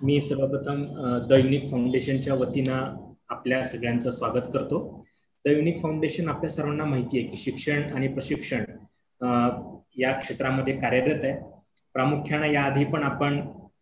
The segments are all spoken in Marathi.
मी सर्वप्रथम द युनिक फाउंडेशनच्या वतीनं आपल्या सगळ्यांचं स्वागत करतो. द युनिक फाउंडेशन आपल्या सर्वांना माहिती आहे की शिक्षण आणि प्रशिक्षण या क्षेत्रामध्ये कार्यरत आहे. प्रामुख्याने याआधी पण आपण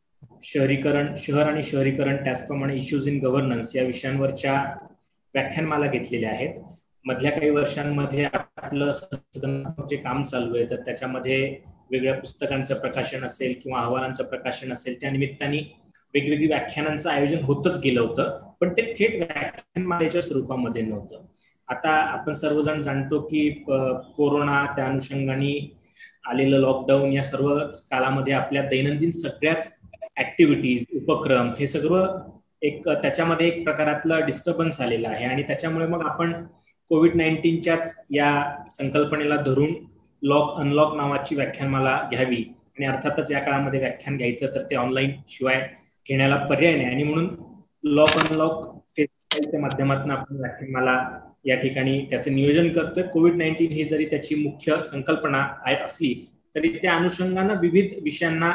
शहर आणि शहरीकरण त्याचप्रमाणे इश्यूज इन गव्हर्नन्स या विषयांवरच्या व्याख्यानमाला घेतलेल्या आहेत. मधल्या काही वर्षांमध्ये आपलं संशोधनात्मक जे काम चालू आहे तर त्याच्यामध्ये वेगळ्या पुस्तकांचं प्रकाशन असेल किंवा अहवालांचं प्रकाशन असेल, त्या निमित्ताने वेगवेगळी व्याख्यानांचं आयोजन होतच गेलं होतं, पण ते थेट व्याख्यानमालेच्या स्वरूपामध्ये नव्हतं. आता आपण सर्वजण जाणतो की कोरोना, त्या अनुषंगाने आलेलं लॉकडाऊन या सर्व काळामध्ये आपल्या दैनंदिन सगळ्याच ऍक्टिव्हिटीज, उपक्रम हे सगळं त्याच्यामध्ये एक प्रकारातलं डिस्टर्बन्स आलेलं आहे. आणि त्याच्यामुळे मग आपण कोविड-19च्याच या संकल्पनेला धरून लॉक अनलॉक नावाची व्याख्यानमाला घ्यावी, आणि अर्थातच या काळामध्ये व्याख्यान घ्यायचं तर ते ऑनलाईन शिवाय घेण्याला पर्याय नाही, आणि म्हणून लॉक अनलॉक फेस्टिवलच्या माध्यमातून आपण व्याख्यानमाला या ठिकाणी त्याचं नियोजन करतोय. कोविड-19 ही जरी त्याची मुख्य संकल्पना असली तरी त्या अनुषंगानं विविध विषयांना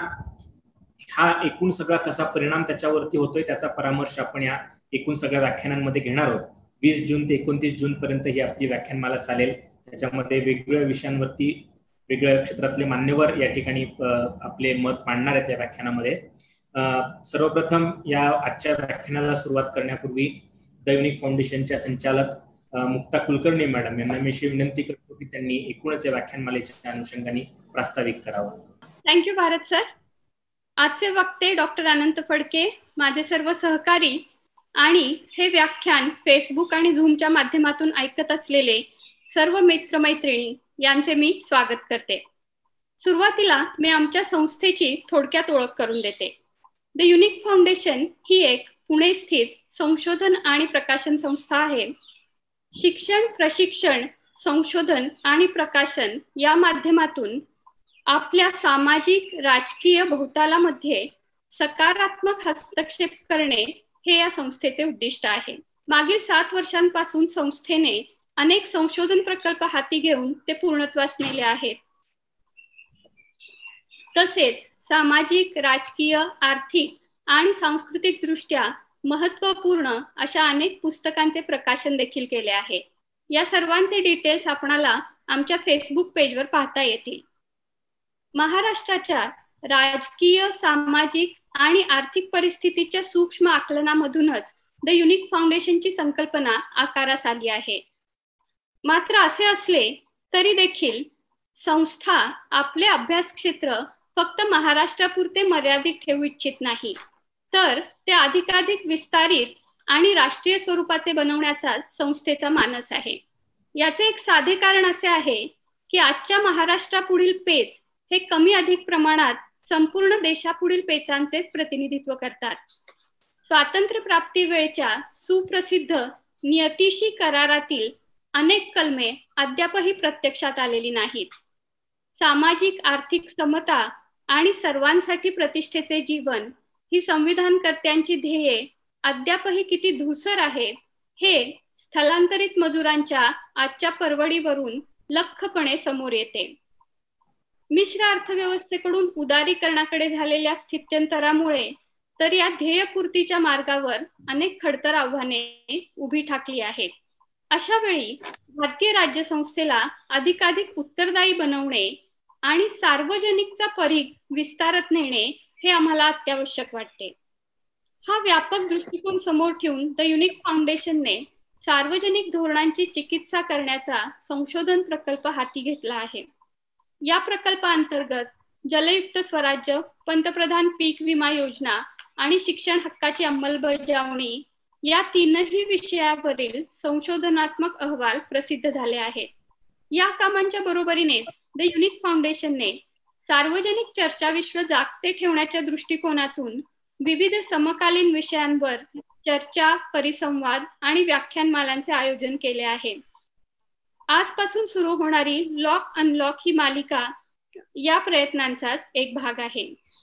हा एकूण सगळा कसा परिणाम त्याच्यावरती होतोय त्याचा परामर्श आपण या एकूण सगळ्या व्याख्यानांमध्ये घेणार आहोत. 20 जून ते 29 जून पर्यंत ही आपली व्याख्यानमाला चालेल. त्याच्यामध्ये वेगवेगळ्या विषयांवरती वेगवेगळ्या क्षेत्रातले मान्यवर या ठिकाणी आपले मत मांडणार आहेत या व्याख्यानामध्ये. सर्वप्रथम या आजच्या व्याख्यानाला सुरुवात करण्यापूर्वी द युनिक फाउंडेशनच्या संचालक मुक्ता कुलकर्णी मॅडम यांना मी अशी विनंती करतो की त्यांनी एकूणच या व्याख्यानमालेच्या अनुषंगाने प्रास्ताविक करावं. Thank you Bharat sir. आजचे वक्ते डॉक्टर अनंत फडके, माझे सर्व सहकारी आणि हे व्याख्यान फेसबुक आणि झूमच्या माध्यमातून ऐकत असलेले सर्व मित्रमैत्रिणी यांचे मी स्वागत करते. सुरुवातीला मी आमच्या संस्थेची थोडक्यात ओळख करून देते. द युनिक फाउंडेशन ही एक पुणे स्थित संशोधन आणि प्रकाशन संस्था आहे. शिक्षण, प्रशिक्षण, संशोधन आणि प्रकाशन या माध्यमातून आपल्या सामाजिक, राजकीय भोवतालामध्ये सकारात्मक हस्तक्षेप करणे हे या संस्थेचे उद्दिष्ट आहे. मागील 7 वर्षांपासून संस्थेने अनेक संशोधन प्रकल्प हाती घेऊन ते पूर्णत्वास नेले आहेत. तसेच सामाजिक, राजकीय, आर्थिक आणि सांस्कृतिक दृष्ट्या महत्त्वपूर्ण अशा अनेक पुस्तकांचे प्रकाशन देखील केले आहे. या सर्वांचे डिटेल्स आपणाला आमच्या फेसबुक पेजवर पाहता येतील. महाराष्ट्राच्या राजकीय, सामाजिक आणि आर्थिक परिस्थितीच्या सूक्ष्म आकलनामधूनच द युनिक फाउंडेशनची संकल्पना आकारास आली आहे. मात्र असे असले तरी देखील संस्था आपले अभ्यास क्षेत्र फक्त महाराष्ट्रापुरते मर्यादित ठेवू इच्छित नाही, तर ते अधिकाधिक विस्तारित आणि राष्ट्रीय स्वरूपाचे बनवण्याचा संस्थेचा मानस आहे. याचे एक साधे कारण असे आहे की आजच्या महाराष्ट्रापुढील पेच हे कमी अधिक प्रमाणात संपूर्ण देशापुढील पेचांचे प्रतिनिधित्व करतात. स्वातंत्र्य प्राप्ती वेळच्या सुप्रसिद्ध नियतीशी करारातील अनेक कलमे अद्यापही प्रत्यक्षात आलेली नाहीत. सामाजिक, आर्थिक समता आणि सर्वांसाठी प्रतिष्ठेचे जीवन ही संविधानकर्त्यांची ध्येये अद्यापही किती धूसर आहेत हे स्थलांतरित मजुरांच्या आजच्या परवडीवरून लख्खपणे समोर येते. मिश्र अर्थव्यवस्थेकडून उदारीकरणाकडे झालेल्या स्थित्यंतरामुळे तर या ध्येयपूर्तीच्या मार्गावर अनेक खडतर आव्हाने उभी ठाकली आहेत. अशा वेळी भारतीय राज्य संस्थेला अधिकाधिक उत्तरदायी बनवणे आणि सार्वजनिकचा परीघ विस्तारत नेणे हे आम्हाला अत्यावश्यक वाटते. हा व्यापक दृष्टिकोन समोर ठेवून द युनिक फाउंडेशनने सार्वजनिक धोरणांची चिकित्सा करण्याचा संशोधन प्रकल्प हाती घेतला आहे. या प्रकल्पाअंतर्गत जलयुक्त स्वराज्य, पंतप्रधान पीक विमा योजना आणि शिक्षण हक्काची अंमलबजावणी या 3ही विषयावरील संशोधनात्मक अहवाल प्रसिद्ध झाले आहेत. या कामांच्या बरोबरीनेच द युनिक फाउंडेशनने सार्वजनिक चर्चाविश्व जागते ठेवण्याच्या दृष्टिकोनातून विविध समकालीन विषयांवर चर्चा, परिसंवाद आणि व्याख्यानमालांचे आयोजन केले आहे. आजपासून सुरू होणारी लॉक अनलॉक ही मालिका या प्रयत्नांचाच एक भाग आहे.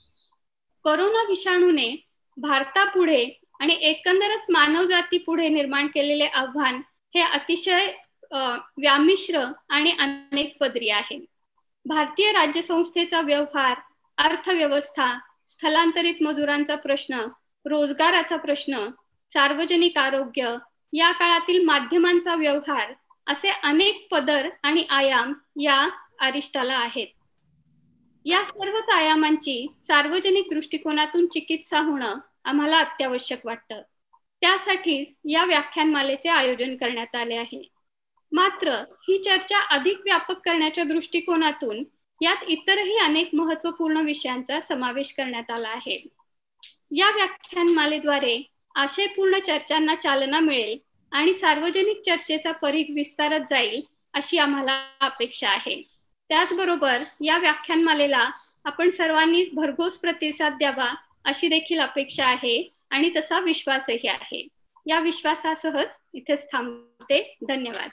कोरोना विषाणूने भारतापुढे आणि एकंदरच मानवजाती पुढे निर्माण केलेले आव्हान हे अतिशय व्यामिश्र आणि अनेक पदरी आहे. भारतीय राज्य संस्थेचा व्यवहार, अर्थव्यवस्था, स्थलांतरित मजुरांचा प्रश्न रोजगाराचा प्रश्न, सार्वजनिक आरोग्य, या काळातील माध्यमांचा व्यवहार असे अनेक पदर आणि आयाम या अरिष्टाला आहेत. या सर्वच आयामांची सार्वजनिक दृष्टिकोनातून चिकित्सा होणं आम्हाला अत्यावश्यक वाटतं. त्यासाठी या व्याख्यानमालेचे आयोजन करण्यात आले आहे. मात्र ही चर्चा अधिक व्यापक करण्याच्या दृष्टिकोनातून यात इतरही अनेक महत्त्वपूर्ण विषयांचा समावेश करण्यात आला आहे. या व्याख्यानमालेद्वारे आशयपूर्ण चर्चांना चालना मिळेल आणि सार्वजनिक चर्चेचा परिघ विस्तारत जाईल अशी आम्हाला अपेक्षा आहे. त्याचबरोबर या व्याख्यानमालेला आपण सर्वांनी भरघोस प्रतिसाद द्यावा अशी देखील अपेक्षा आहे आणि तसा विश्वासही आहे. या विश्वासासहच इथेच थांबते. धन्यवाद.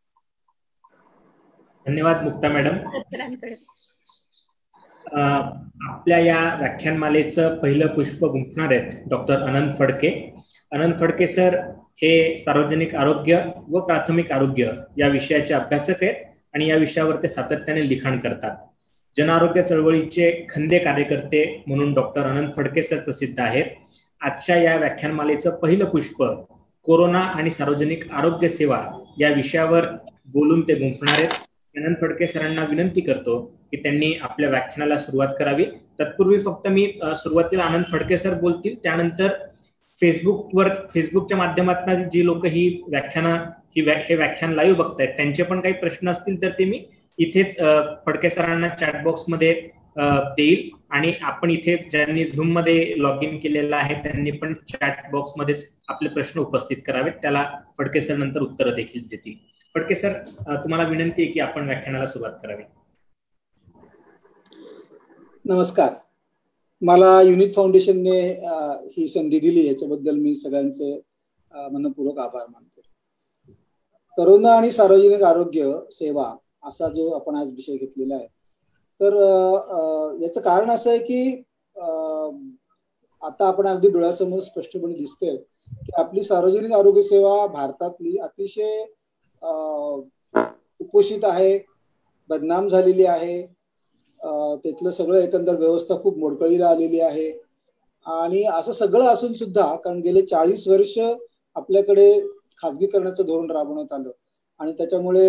धन्यवाद मुक्ता मॅडम. आपल्या या व्याख्यानमालेचं पहिलं पुष्प गुंफणार आहेत डॉक्टर अनंत फडके. अनंत फडके सर हे सार्वजनिक आरोग्य व प्राथमिक आरोग्य या विषयाचे अभ्यासक आहेत आणि या विषयावर ते सातत्याने लिखाण करतात. जनआरोग्य चळवळीचे खंदे कार्यकर्ते म्हणून डॉक्टर अनंत फडके सर प्रसिद्ध आहेत. आजच्या या व्याख्यानमालेचं पहिलं पुष्प कोरोना आणि सार्वजनिक आरोग्य सेवा या विषयावर बोलून ते गुंफणार आहेत. अनंत फडके सरांना विनंती करतो की त्यांनी आपल्या व्याख्यानाला सुरुवात करावी. तत्पूर्वी फक्त मी सुरुवातीला अनंत फडके सर बोलतील, त्यानंतर फेसबुकच्या माध्यमातून जी लोक हे व्याख्यान लाईव्ह बघतायत त्यांचे पण काही प्रश्न असतील तर ते मी इथेच फडके सरांना चॅट बॉक्स मध्ये देईल आणि आपण इथे ज्यांनी झूम मध्ये लॉग इन केलेलं आहे त्यांनी पण चॅट बॉक्स मध्येच आपले प्रश्न उपस्थित करावेत. त्याला फडके सर नंतर उत्तरं देखील देतील. फडके सर, तुम्हाला विनंती आहे की आपण व्याख्यानाला सुरुवात करावी. नमस्कार. मला युनिक फाउंडेशनने ही संधी दिली याच्याबद्दल मी सगळ्यांचे मनपूर्वक आभार मानतो. कोरोना आणि सार्वजनिक आरोग्य सेवा असा जो आपण आज विषय घेतलेला आहे, तर याचं कारण असं आहे की आता आपण अगदी डोळ्यासमोर स्पष्टपणे दिसतंय की आपली सार्वजनिक आरोग्य सेवा भारतातली अतिशय कुपोषित आहे, बदनाम झालेली आहे. त्यातलं सगळं एकंदर व्यवस्था खूप मोडकळीला आलेली आहे. आणि असं सगळं असून सुद्धा, कारण गेले 40 वर्ष आपल्याकडे खाजगीकरणाचं धोरण राबवण्यात आलं आणि त्याच्यामुळे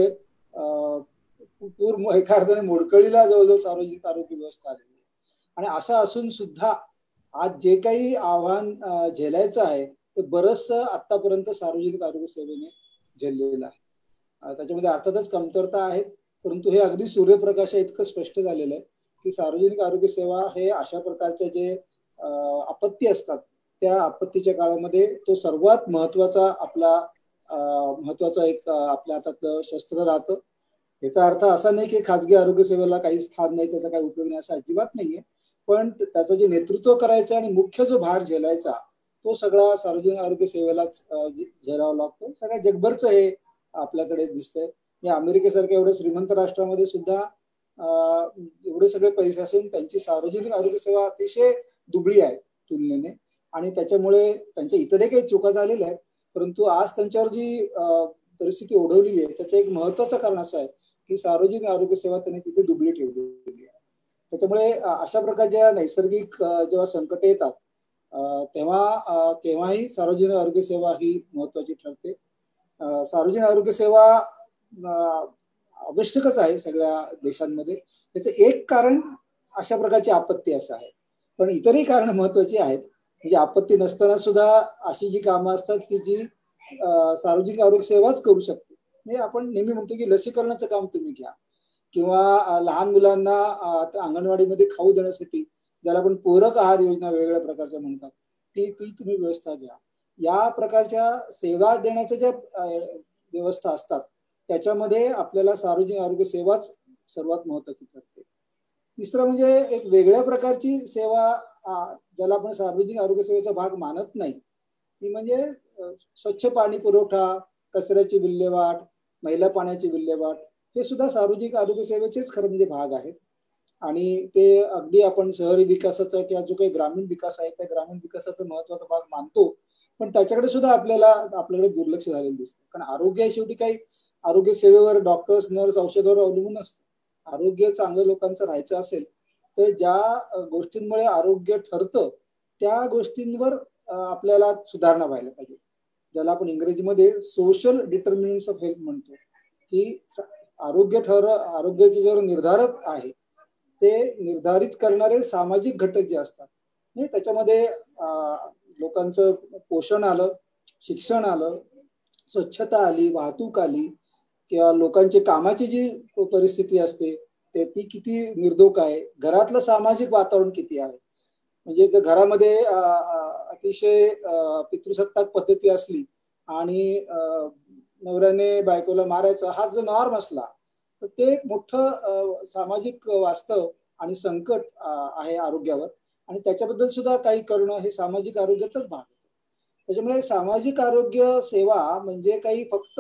एका अर्थाने मोडकळीला जवळजवळ सार्वजनिक आरोग्य व्यवस्था आलेली आहे. आणि असं असून सुद्धा आज जे काही आव्हान झेलायचं आहे ते बरंचसं आतापर्यंत सार्वजनिक आरोग्य सेवेने झेललेलं आहे. त्याच्यामध्ये अर्थातच कमतरता आहेत, परंतु हे अगदी सूर्यप्रकाशा इतकं स्पष्ट झालेलं आहे की सार्वजनिक आरोग्य सेवा हे अशा प्रकारचे जे आपत्ती असतात त्या आपत्तीच्या काळामध्ये तो सर्वात महत्वाचा एक आपल्या हातातलं शस्त्र राहतं. याचा अर्थ असा नाही की खाजगी आरोग्य सेवेला काही स्थान नाही, त्याचा काही उपयोग नाही, असा अजिबात नाहीये. पण त्याचं जे नेतृत्व करायचं आणि मुख्य जो भार झेलायचा तो सगळा सार्वजनिक आरोग्य सेवेलाच झेलावा लागतो. सगळ्या जगभरचं हे आपल्याकडे दिसतंय. या अमेरिकेसारख्या एवढ्या श्रीमंत राष्ट्रामध्ये सुद्धा एवढे सगळे पैसे असून त्यांची सार्वजनिक आरोग्य सेवा अतिशय दुबळी आहे तुलनेने. आणि त्याच्यामुळे त्यांच्या इतरही काही चुका झालेल्या आहेत, परंतु आज त्यांच्यावर जी परिस्थिती ओढवलेली आहे त्याचं एक महत्वाचं कारण असं आहे की सार्वजनिक आरोग्य सेवा त्यांनी तिथे दुबळी ठेवलेली आहे. त्याच्यामुळे अशा प्रकारच्या नैसर्गिक जेव्हा संकट येतात तेव्हा केव्हाही सार्वजनिक आरोग्य सेवा ही महत्वाची ठरते. सार्वजनिक आरोग्य सेवा आवश्यकच आहे सगळ्या देशांमध्ये. त्याचं एक कारण अशा प्रकारची आपत्ती असं आहे, पण इतरही कारण महत्वाची आहेत. म्हणजे आपत्ती नसताना सुद्धा अशी जी कामं असतात की जी सार्वजनिक आरोग्य सेवाच करू शकते. म्हणजे आपण नेहमी म्हणतो की लसीकरणाचं काम तुम्ही घ्या किंवा लहान मुलांना अंगणवाडीमध्ये खाऊ देण्यासाठी ज्याला आपण पूरक आहार योजना वेगवेगळ्या प्रकारच्या म्हणतात ती तुम्ही व्यवस्था घ्या. या प्रकारच्या सेवा देण्याच्या ज्या व्यवस्था असतात त्याच्यामध्ये आपल्याला सार्वजनिक आरोग्य सेवाच सर्वात महत्वाची ठरते. तिसरं म्हणजे एक वेगळ्या प्रकारची सेवा ज्याला आपण सार्वजनिक आरोग्य सेवेचा भाग मानत नाही ती म्हणजे स्वच्छ पाणी पुरवठा, कचऱ्याची विल्हेवाट, मैला पाण्याची विल्हेवाट, हे सुद्धा सार्वजनिक आरोग्य सेवेचेच खरं म्हणजे भाग आहेत. आणि ते अगदी आपण शहरी विकासाचा किंवा जो काही ग्रामीण विकास आहे त्या ग्रामीण विकासाचा महत्वाचा भाग मानतो, पण त्याच्याकडे सुद्धा आपल्याकडे दुर्लक्ष झालेलं दिसतं. कारण आरोग्य शेवटी काही आरोग्य सेवेवर डॉक्टर्स, नर्स, औषधावर अवलंबून असतं. आरोग्य चांगल्या लोकांचं राहायचं असेल तर ज्या गोष्टींमुळे आरोग्य ठरतं त्या गोष्टींवर आपल्याला सुधारणा व्हायला पाहिजे, ज्याला आपण इंग्रजीमध्ये सोशल डिटर्मिनंट्स ऑफ हेल्थ म्हणतो, की आरोग्याचे जे निर्धारक आहे ते निर्धारित करणारे सामाजिक घटक जे असतात, त्याच्यामध्ये लोकांचं पोषण आलं, शिक्षण आलं, स्वच्छता आली, वाहतूक आली, किंवा लोकांची कामाची जी परिस्थिती असते ती किती निर्धोक आहे, घरातलं सामाजिक वातावरण किती आहे. म्हणजे जर घरामध्ये अतिशय पितृसत्ताक पद्धती असली आणि नवऱ्याने बायकोला मारायचा हा जर नॉर्म असला तर ते एक मोठं सामाजिक वास्तव आणि संकट आहे आरोग्यावर, आणि त्याच्याबद्दल सुद्धा काही करणं हे सामाजिक आरोग्याचाच भाग आहे. त्याच्यामुळे सामाजिक आरोग्य सेवा म्हणजे काही फक्त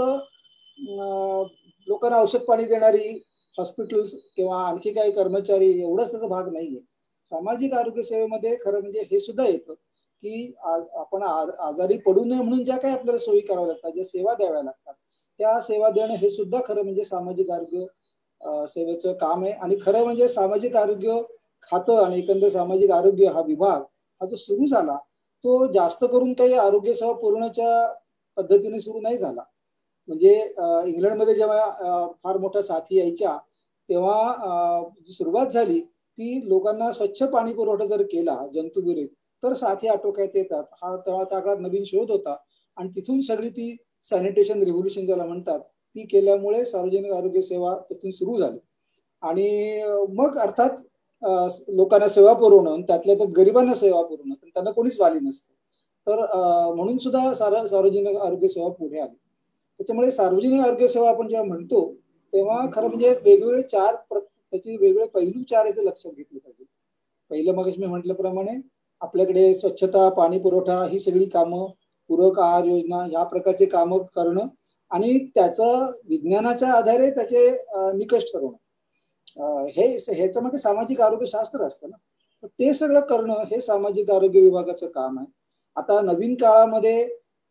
लोकांना औषध पाणी देणारी हॉस्पिटल्स किंवा आणखी काही कर्मचारी एवढाच त्याचा भाग नाहीये. सामाजिक आरोग्य सेवेमध्ये खरं म्हणजे हे सुद्धा येतं की आपण आजारी पडू नये म्हणून ज्या काही आपल्याला सोयी कराव्या लागतात, ज्या सेवा द्याव्या लागतात, त्या सेवा देणं हे सुद्धा खरं म्हणजे सामाजिक आरोग्य सेवेचं काम आहे. आणि खरं म्हणजे सामाजिक आरोग्य खातं आणि एकंदर सामाजिक आरोग्य हा विभाग हा जो सुरू झाला तो जास्त करून काही आरोग्य सेवा पुरवण्याच्या पद्धतीने सुरू नाही झाला. म्हणजे इंग्लंडमध्ये जेव्हा फार मोठ्या साथी यायच्या तेव्हा जी सुरुवात झाली ती लोकांना स्वच्छ पाणी पुरवठा जर केला जंतुविरहित तर साथी आटोक्यात येतात, हा तेव्हा त्या काळात नवीन शोध होता. आणि तिथून सगळी ती सॅनिटेशन रिव्होल्युशन ज्याला म्हणतात ती केल्यामुळे सार्वजनिक आरोग्य सेवा तिथून सुरू झाली. आणि मग अर्थात लोकांना सेवा पुरवणं, त्यातल्या त्यात गरिबांना सेवा पुरवणं, त्यांना कोणीच वाली नसतं, तर म्हणून सुद्धा सार्वजनिक आरोग्य सेवा पुढे आली. त्याच्यामुळे सार्वजनिक आरोग्य सेवा आपण जेव्हा म्हणतो तेव्हा खरं म्हणजे वेगवेगळे त्याचे वेगवेगळे पैलू चार इथे लक्षात घेतले पाहिजे. पहिलं मग मी म्हटल्याप्रमाणे आपल्याकडे स्वच्छता, पाणी पुरवठा ही सगळी कामं, पूरक आहार योजना या प्रकारचे कामं करणं आणि त्याचं विज्ञानाच्या आधारे त्याचे निकष ठरवणं, हे ह्याच्यामध्ये सामाजिक आरोग्य शास्त्र असतं ना, तर ते सगळं करणं हे सामाजिक आरोग्य विभागाचं काम आहे. आता नवीन काळामध्ये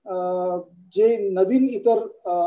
जे नवीन इतर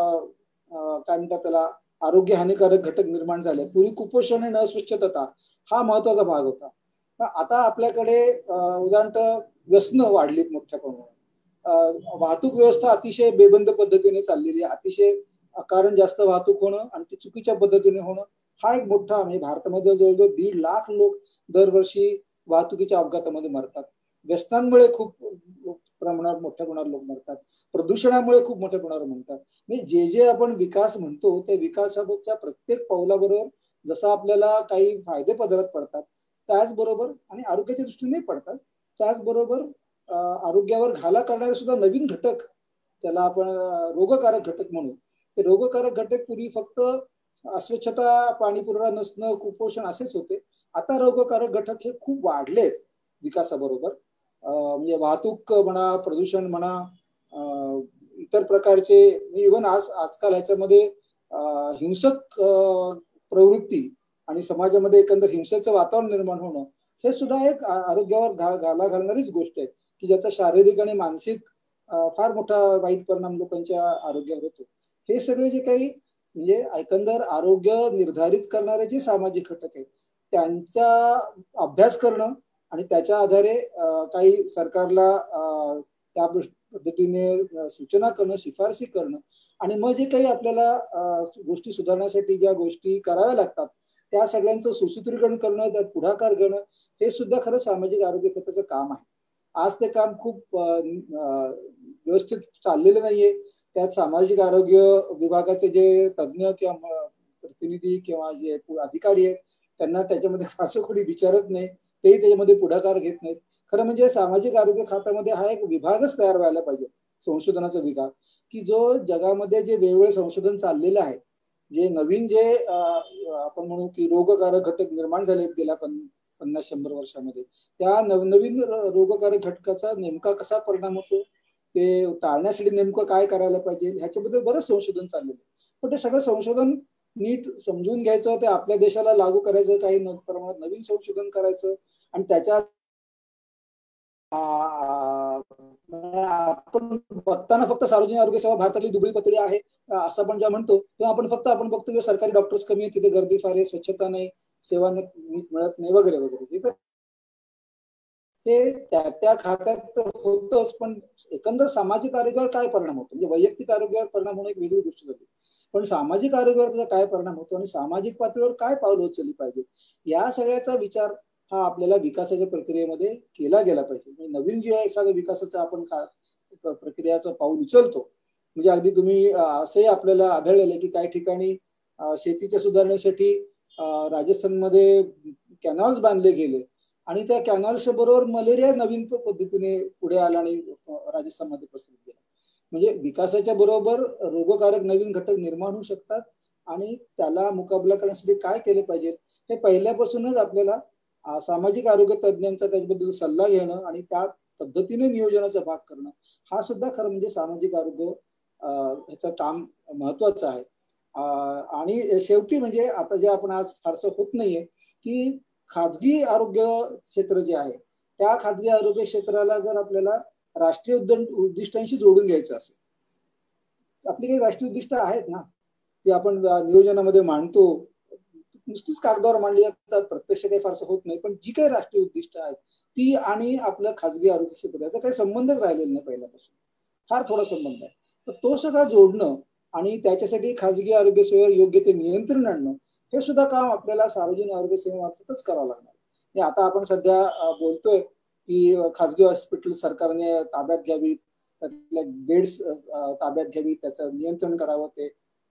काय म्हणतात त्याला आरोग्य हानिकारक घटक निर्माण झाले. पूर्वी कुपोषण आणि अस्वच्छता हा महत्वाचा भाग होता. आता आपल्याकडे उदाहरण व्यसनं वाढलीत मोठ्या प्रमाणात, वाहतूक व्यवस्था अतिशय बेबंद पद्धतीने चाललेली आहे, अतिशय कारण जास्त वाहतूक होणं आणि ती चुकीच्या पद्धतीने होणं हा एक मोठा, म्हणजे भारतामध्ये जवळजवळ 1.5 लाख लोक दरवर्षी वाहतुकीच्या अपघातामध्ये मरतात. व्यसनांमुळे खूप मोठ्या प्रमाणात लोक मरतात, प्रदूषणामुळे खूप मोठ्या प्रमाणावर म्हणतात. म्हणजे जे आपण विकास म्हणतो त्या विकासाच्या प्रत्येक पावलाबरोबर जसं आपल्याला काही फायदे पदरात पडतात त्याचबरोबर आणि आरोग्याच्या दृष्टीने पडतात, त्याचबरोबर आरोग्यावर घाला करणारे सुद्धा नवीन घटक, त्याला आपण रोगकारक घटक म्हणू, ते रोगकारक घटक पूर्वी फक्त अस्वच्छता, पाणी पुरवठा नसणं, कुपोषण असेच होते. आता रोगकारक घटक हे खूप वाढलेत विकासाबरोबर. म्हणजे वाहतूक म्हणा, प्रदूषण म्हणा, इतर प्रकारचे, इव्हन आजकाल ह्याच्यामध्ये हिंसक प्रवृत्ती आणि समाजामध्ये एकंदर हिंसेचं वातावरण निर्माण होणं हे सुद्धा एक आरोग्यावर घाला घालणारीच गोष्ट आहे की ज्याचा शारीरिक आणि मानसिक फार मोठा वाईट परिणाम लोकांच्या आरोग्यावर होतो. हे सगळे जे काही म्हणजे एकंदर आरोग्य निर्धारित करणारे जे सामाजिक घटक आहेत त्यांचा अभ्यास करणं आणि त्याच्या आधारे काही सरकारला त्या पद्धतीने सूचना करणं, शिफारसी करणं आणि मग जे काही आपल्याला गोष्टी सुधारण्यासाठी ज्या गोष्टी कराव्या लागतात त्या सगळ्यांचं सुसूत्रीकरण करणं, त्यात पुढाकार घेणं हे सुद्धा खरं सामाजिक आरोग्य क्षेत्राचं काम आहे. आज ते काम खूप व्यवस्थित चाललेलं नाहीये. त्यात सामाजिक आरोग्य विभागाचे जे तज्ज्ञ किंवा प्रतिनिधी किंवा जे अधिकारी आहेत त्यांना त्याच्यामध्ये फारसं कोणी विचारत नाही, तेही त्याच्यामध्ये पुढाकार घेत नाहीत. खरं म्हणजे सामाजिक आरोग्य खात्यामध्ये हा एक विभागच तयार व्हायला पाहिजे, संशोधनाचा विभाग, की जो जगामध्ये जे वेगवेगळे संशोधन चाललेलं आहे, जे नवीन जे आपण म्हणू की रोगकारक घटक निर्माण झाले गेल्या 50-100 वर्षामध्ये, त्या नवनवीन रोगकारक घटकाचा नेमका कसा परिणाम होतो, ते टाळण्यासाठी नेमकं काय करायला पाहिजे ह्याच्याबद्दल बरंच संशोधन चाललेलं आहे. पण ते सगळं संशोधन नीट समजून घ्यायचं, ते आपल्या देशाला लागू करायचं, काही प्रमाणात नवीन संशोधन करायचं आणि त्याच्या आपण बघताना फक्त सार्वजनिक आरोग्य सेवा भारतातली दुबळी पतळी आहे असं आपण जेव्हा म्हणतो तेव्हा आपण बघतो सरकारी डॉक्टर्स कमी आहेत, तिथे गर्दी फार आहे, स्वच्छता नाही, सेवा मिळत नाही वगैरे वगैरे. हे त्या खात्यात तर होतच, पण एकंदर सामाजिक आरोग्यावर काय परिणाम होतो, म्हणजे वैयक्तिक आरोग्यावर परिणाम होणं एक वेगळी गोष्ट झाली, पण सामाजिक आरोग्यावर त्याचा काय परिणाम होतो आणि सामाजिक पातळीवर काय पावलं उचलली पाहिजे, या सगळ्याचा विचार हा आपल्याला विकासाच्या प्रक्रियेमध्ये केला गेला पाहिजे. म्हणजे नवीन जे एखाद्या विकासाचा आपण प्रक्रियाचं पाऊल उचलतो, म्हणजे अगदी तुम्ही असंही आपल्याला आढळलेलं की काही ठिकाणी शेतीच्या सुधारण्यासाठी राजस्थानमध्ये कॅनॉल्स बांधले गेले आणि त्या कॅनॉल्सच्या बरोबर मलेरिया नवीन पद्धतीने पुढे आला आणि राजस्थानमध्ये पसरत गेला. म्हणजे विकासाच्या बरोबर रोगकारक नवीन घटक निर्माण होऊ शकतात आणि त्याला मुकाबला करण्यासाठी काय केले पाहिजे हे पहिल्यापासूनच आपल्याला सामाजिक आरोग्य तज्ञांचा त्याच्याबद्दल सल्ला घेणं आणि त्या पद्धतीने नियोजनाचा भाग करणं हा सुद्धा खरं म्हणजे सामाजिक आरोग्य ह्याचं काम महत्वाचं आहे. आणि शेवटी म्हणजे आता जे आपण आज फारसं होत नाहीये की खाजगी आरोग्य क्षेत्र जे आहे त्या खाजगी आरोग्य क्षेत्राला जर आपल्याला राष्ट्रीय उद्दिष्टांशी जोडून घ्यायचं असेल, आपली काही राष्ट्रीय उद्दिष्ट आहेत ना ती आपण नियोजनामध्ये मांडतो, नुसतीच कागदावर मांडली जातात, प्रत्यक्ष काही फारसं होत नाही, पण जी काही राष्ट्रीय उद्दिष्ट आहेत ती आणि आपलं खाजगी आरोग्य क्षेत्र याचा काही संबंधच राहिलेला नाही, पहिल्यापासून फार थोडा संबंध आहे. तर तो सगळा जोडणं आणि त्याच्यासाठी खाजगी आरोग्य सेवेवर योग्य ते नियंत्रण आणणं हे सुद्धा काम आपल्याला सार्वजनिक आरोग्य सेवेमार्फतच करावं लागणार. आता आपण सध्या बोलतोय की खाजगी हॉस्पिटल सरकारने ताब्यात घ्यावी, त्यातल्या बेड्स ताब्यात घ्यावी, त्याचं नियंत्रण करावं ते,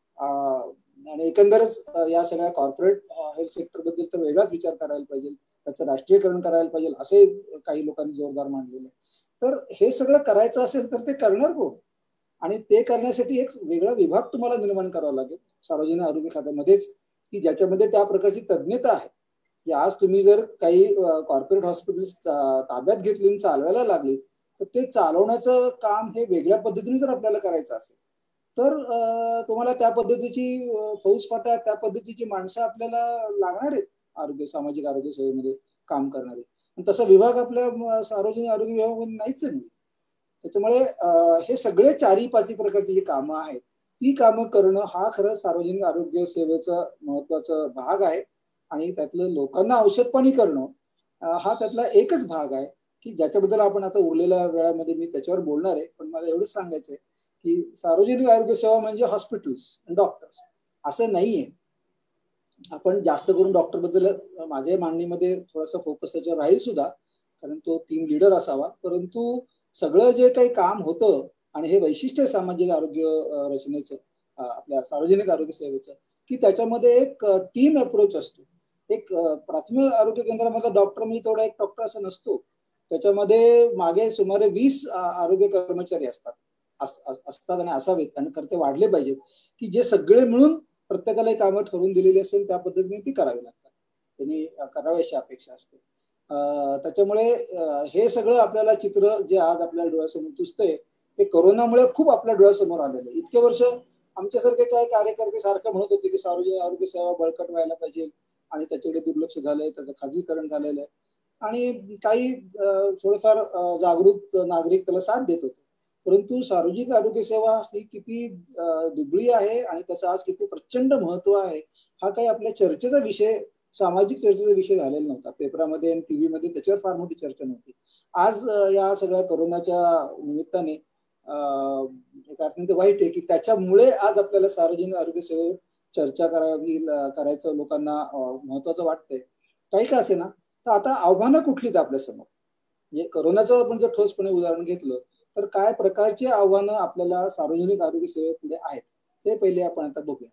आणि एकंदरच या सगळ्या कॉर्पोरेट हेल्थ सेक्टर बद्दल तर वेगळाच विचार करायला पाहिजे, त्याचं राष्ट्रीयकरण करायला पाहिजे असे काही लोकांनी जोरदार मांडलेले. तर हे सगळं करायचं असेल तर ते करणार कोण, आणि ते करण्यासाठी एक वेगळा विभाग तुम्हाला निर्माण करावा लागेल सार्वजनिक आरोग्य खात्यामध्येच की ज्याच्यामध्ये त्या प्रकारची तज्ञता आहे. आज तुम्ही जर काही कॉर्पोरेट हॉस्पिटल्स ताब्यात घेतली चालवायला लागली तर ते चालवण्याचं काम हे वेगळ्या पद्धतीने जर आपल्याला करायचं असेल तर तुम्हाला त्या पद्धतीची फौजफाटा, त्या पद्धतीची माणसं आपल्याला लागणार आहेत आरोग्य सामाजिक आरोग्य सेवेमध्ये काम करणारे. तसा विभाग आपल्या सार्वजनिक आरोग्य विभागामध्ये नाहीच आहे. त्याच्यामुळे हे सगळे 4-5 प्रकारची जी कामं आहेत ती कामं करणं हा खरं सार्वजनिक आरोग्य सेवेचा महत्वाचा भाग आहे. आणि त्यातलं लोकांना औषध पाणी करणं हा त्यातला एकच भाग आहे की ज्याच्याबद्दल आपण आता उरलेल्या वेळामध्ये मी त्याच्यावर बोलणार आहे. पण मला एवढंच सांगायचं आहे की सार्वजनिक आरोग्य सेवा म्हणजे हॉस्पिटल्स आणि डॉक्टर्स असं नाहीये. आपण जास्त करून डॉक्टर बद्दल माझ्या मांडणीमध्ये थोडासा फोकस त्याच्यावर राहील सुद्धा, कारण तो टीम लीडर असावा, परंतु सगळं जे काही काम होतं आणि हे वैशिष्ट्य सामाजिक आरोग्य रचनेचं आपल्या सार्वजनिक आरोग्य सेवेचं की त्याच्यामध्ये एक टीम अप्रोच असतो. एक प्राथमिक आरोग्य केंद्रामधला डॉक्टर म्हणजे तेवढा एक डॉक्टर असं नसतो, त्याच्यामध्ये मागे सुमारे 20 आरोग्य कर्मचारी असतात आणि असावेत आणि करते वाढले पाहिजेत की जे सगळे मिळून प्रत्येकाला कामं ठरवून दिलेली असेल त्या पद्धतीने ती करावी लागतात, त्यांनी करावी अशी अपेक्षा असते. त्याच्यामुळे हे सगळं आपल्याला चित्र जे आज आपल्या डोळ्यासमोर दिसतंय ते कोरोनामुळे खूप आपल्या डोळ्यासमोर आलेलं आहे. इतके वर्ष आमच्यासारखे काही कार्यकर्ते सारखं म्हणत होते की सार्वजनिक आरोग्य सेवा बळकट व्हायला पाहिजे आणि त्याच्याकडे दुर्लक्ष झालंय, त्याचं खाजगीकरण झालेलं आहे आणि काही थोडेफार जागरूक नागरिक त्याला साथ देत होते. परंतु सार्वजनिक आरोग्य सेवा ही किती दुबळी आहे आणि त्याचं आज किती प्रचंड महत्व आहे हा काही आपल्या चर्चेचा विषय, सामाजिक चर्चेचा विषय झालेला नव्हता. पेपरामध्ये आणि टीव्ही मध्ये त्याच्यावर फार मोठी चर्चा नव्हती. आज या सगळ्या कोरोनाच्या निमित्ताने एक अत्यंत वाईट आहे की त्याच्यामुळे आज आपल्याला सार्वजनिक आरोग्य सेवेवर चर्चा करायचं लोकांना महत्वाचं वाटतंय. काही का असे ना, तर आता आव्हानं कुठलीच आपल्या समोर, म्हणजे कोरोनाचं आपण जर ठोसपणे उदाहरण घेतलं तर काय प्रकारची आव्हानं आपल्याला सार्वजनिक आरोग्य सेवेपुढे आहेत ते पहिले आपण आता बघूया.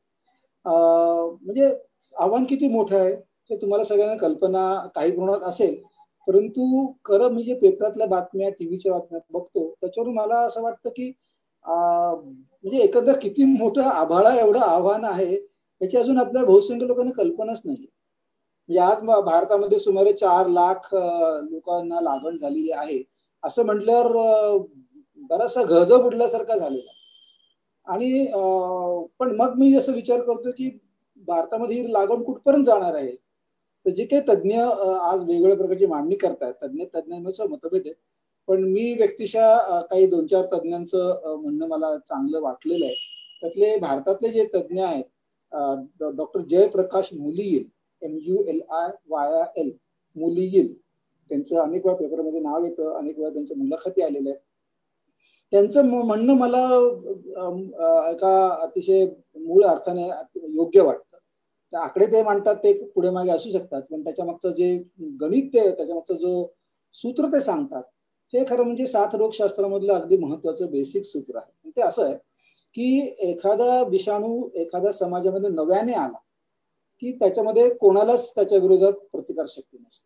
म्हणजे आव्हान किती मोठं आहे हे तुम्हाला सगळ्यांना कल्पना काही प्रमाणात असेल, परंतु खरं मी जे पेपरातल्या बातम्या, टीव्हीच्या बातम्या बघतो त्याच्यावरून मला असं वाटतं की म्हणजे एकंदर किती मोठं आभाळा एवढं आव्हान आहे याची अजून आपल्या बहुसंख्य लोकांना कल्पनाच नाही. म्हणजे आज भारतामध्ये सुमारे 4 लाख लोकांना लागण झालेली आहे असं म्हटल्यावर बराचसा गजब उडल्यासारखा झालेला. आणि पण मग मी असं विचार करतो की भारतामध्ये ही लागण कुठपर्यंत जाणार आहे. तर जे काही तज्ज्ञ आज वेगवेगळ्या प्रकारची मांडणी करतात, तज्ज्ञांमध्ये मतभेद आहेत, पण मी व्यक्तिशः काही 2-4 तज्ज्ञांचं म्हणणं मला चांगलं वाटलेलं आहे. त्यातले भारतातले जे तज्ज्ञ आहेत डॉक्टर जयप्रकाश मुलीयिल, MULIYL मुलीयिल, त्यांचं अनेक वेळा पेपरमध्ये नाव येतं, अनेक वेळा त्यांच्या मुलाखती आलेल्या आहेत. त्यांचं म्हणणं मला एका अतिशय मूळ अर्थाने योग्य वाटतं. ते आकडे ते मांडतात ते पुढे मागे असू शकतात, पण त्याच्यामागचं जे गणित ते त्याच्यामागचं जो सूत्र ते सांगतात हे खरं म्हणजे साथरोगशास्त्रामधलं अगदी महत्वाचं बेसिक सूत्र आहे. ते असं आहे की एखादा विषाणू एखाद्या समाजामध्ये नव्याने आला की त्याच्यामध्ये कोणालाच त्याच्या विरोधात प्रतिकार शक्ती नसते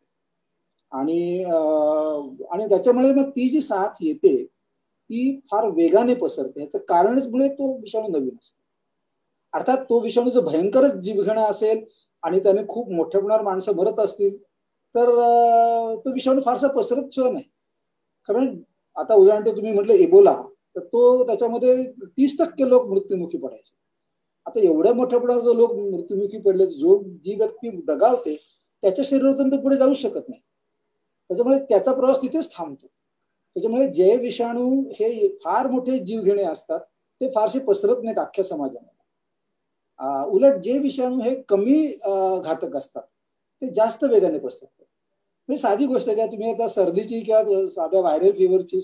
आणि त्याच्यामुळे मग ती जी साथ येते ती फार वेगाने पसरते. ह्याचं कारणच मुळे तो विषाणू नवीन असतो. अर्थात तो विषाणू जर भयंकरच जीवघेणा असेल आणि त्याने खूप मोठ्या प्रमाणावर माणसं मरत असतील तर तो विषाणू फारसा पसरत सुद्धा नाही. कारण आता उदाहरण तुम्ही म्हटलं इबोला, तर तो त्याच्यामध्ये 30% लोक मृत्युमुखी पडायचे. आता एवढ्या मोठ्या प्रमाणात जो लोक मृत्युमुखी पडले, जी व्यक्ती दगावते त्याच्या शरीरातून तो पुढे जाऊ शकत नाही. त्याच्यामुळे त्याचा प्रवास तिथेच थांबतो. त्याच्यामुळे जे विषाणू हे फार मोठे जीवघेणे असतात ते फारसे पसरत नाहीत अख्ख्या समाजामध्ये. उलट जे विषाणू हे कमी घातक असतात ते जास्त वेगाने पसरतात. म्हणजे साधी गोष्ट आहे, तुम्ही आता सर्दीची किंवा साध्या व्हायरल फिवरची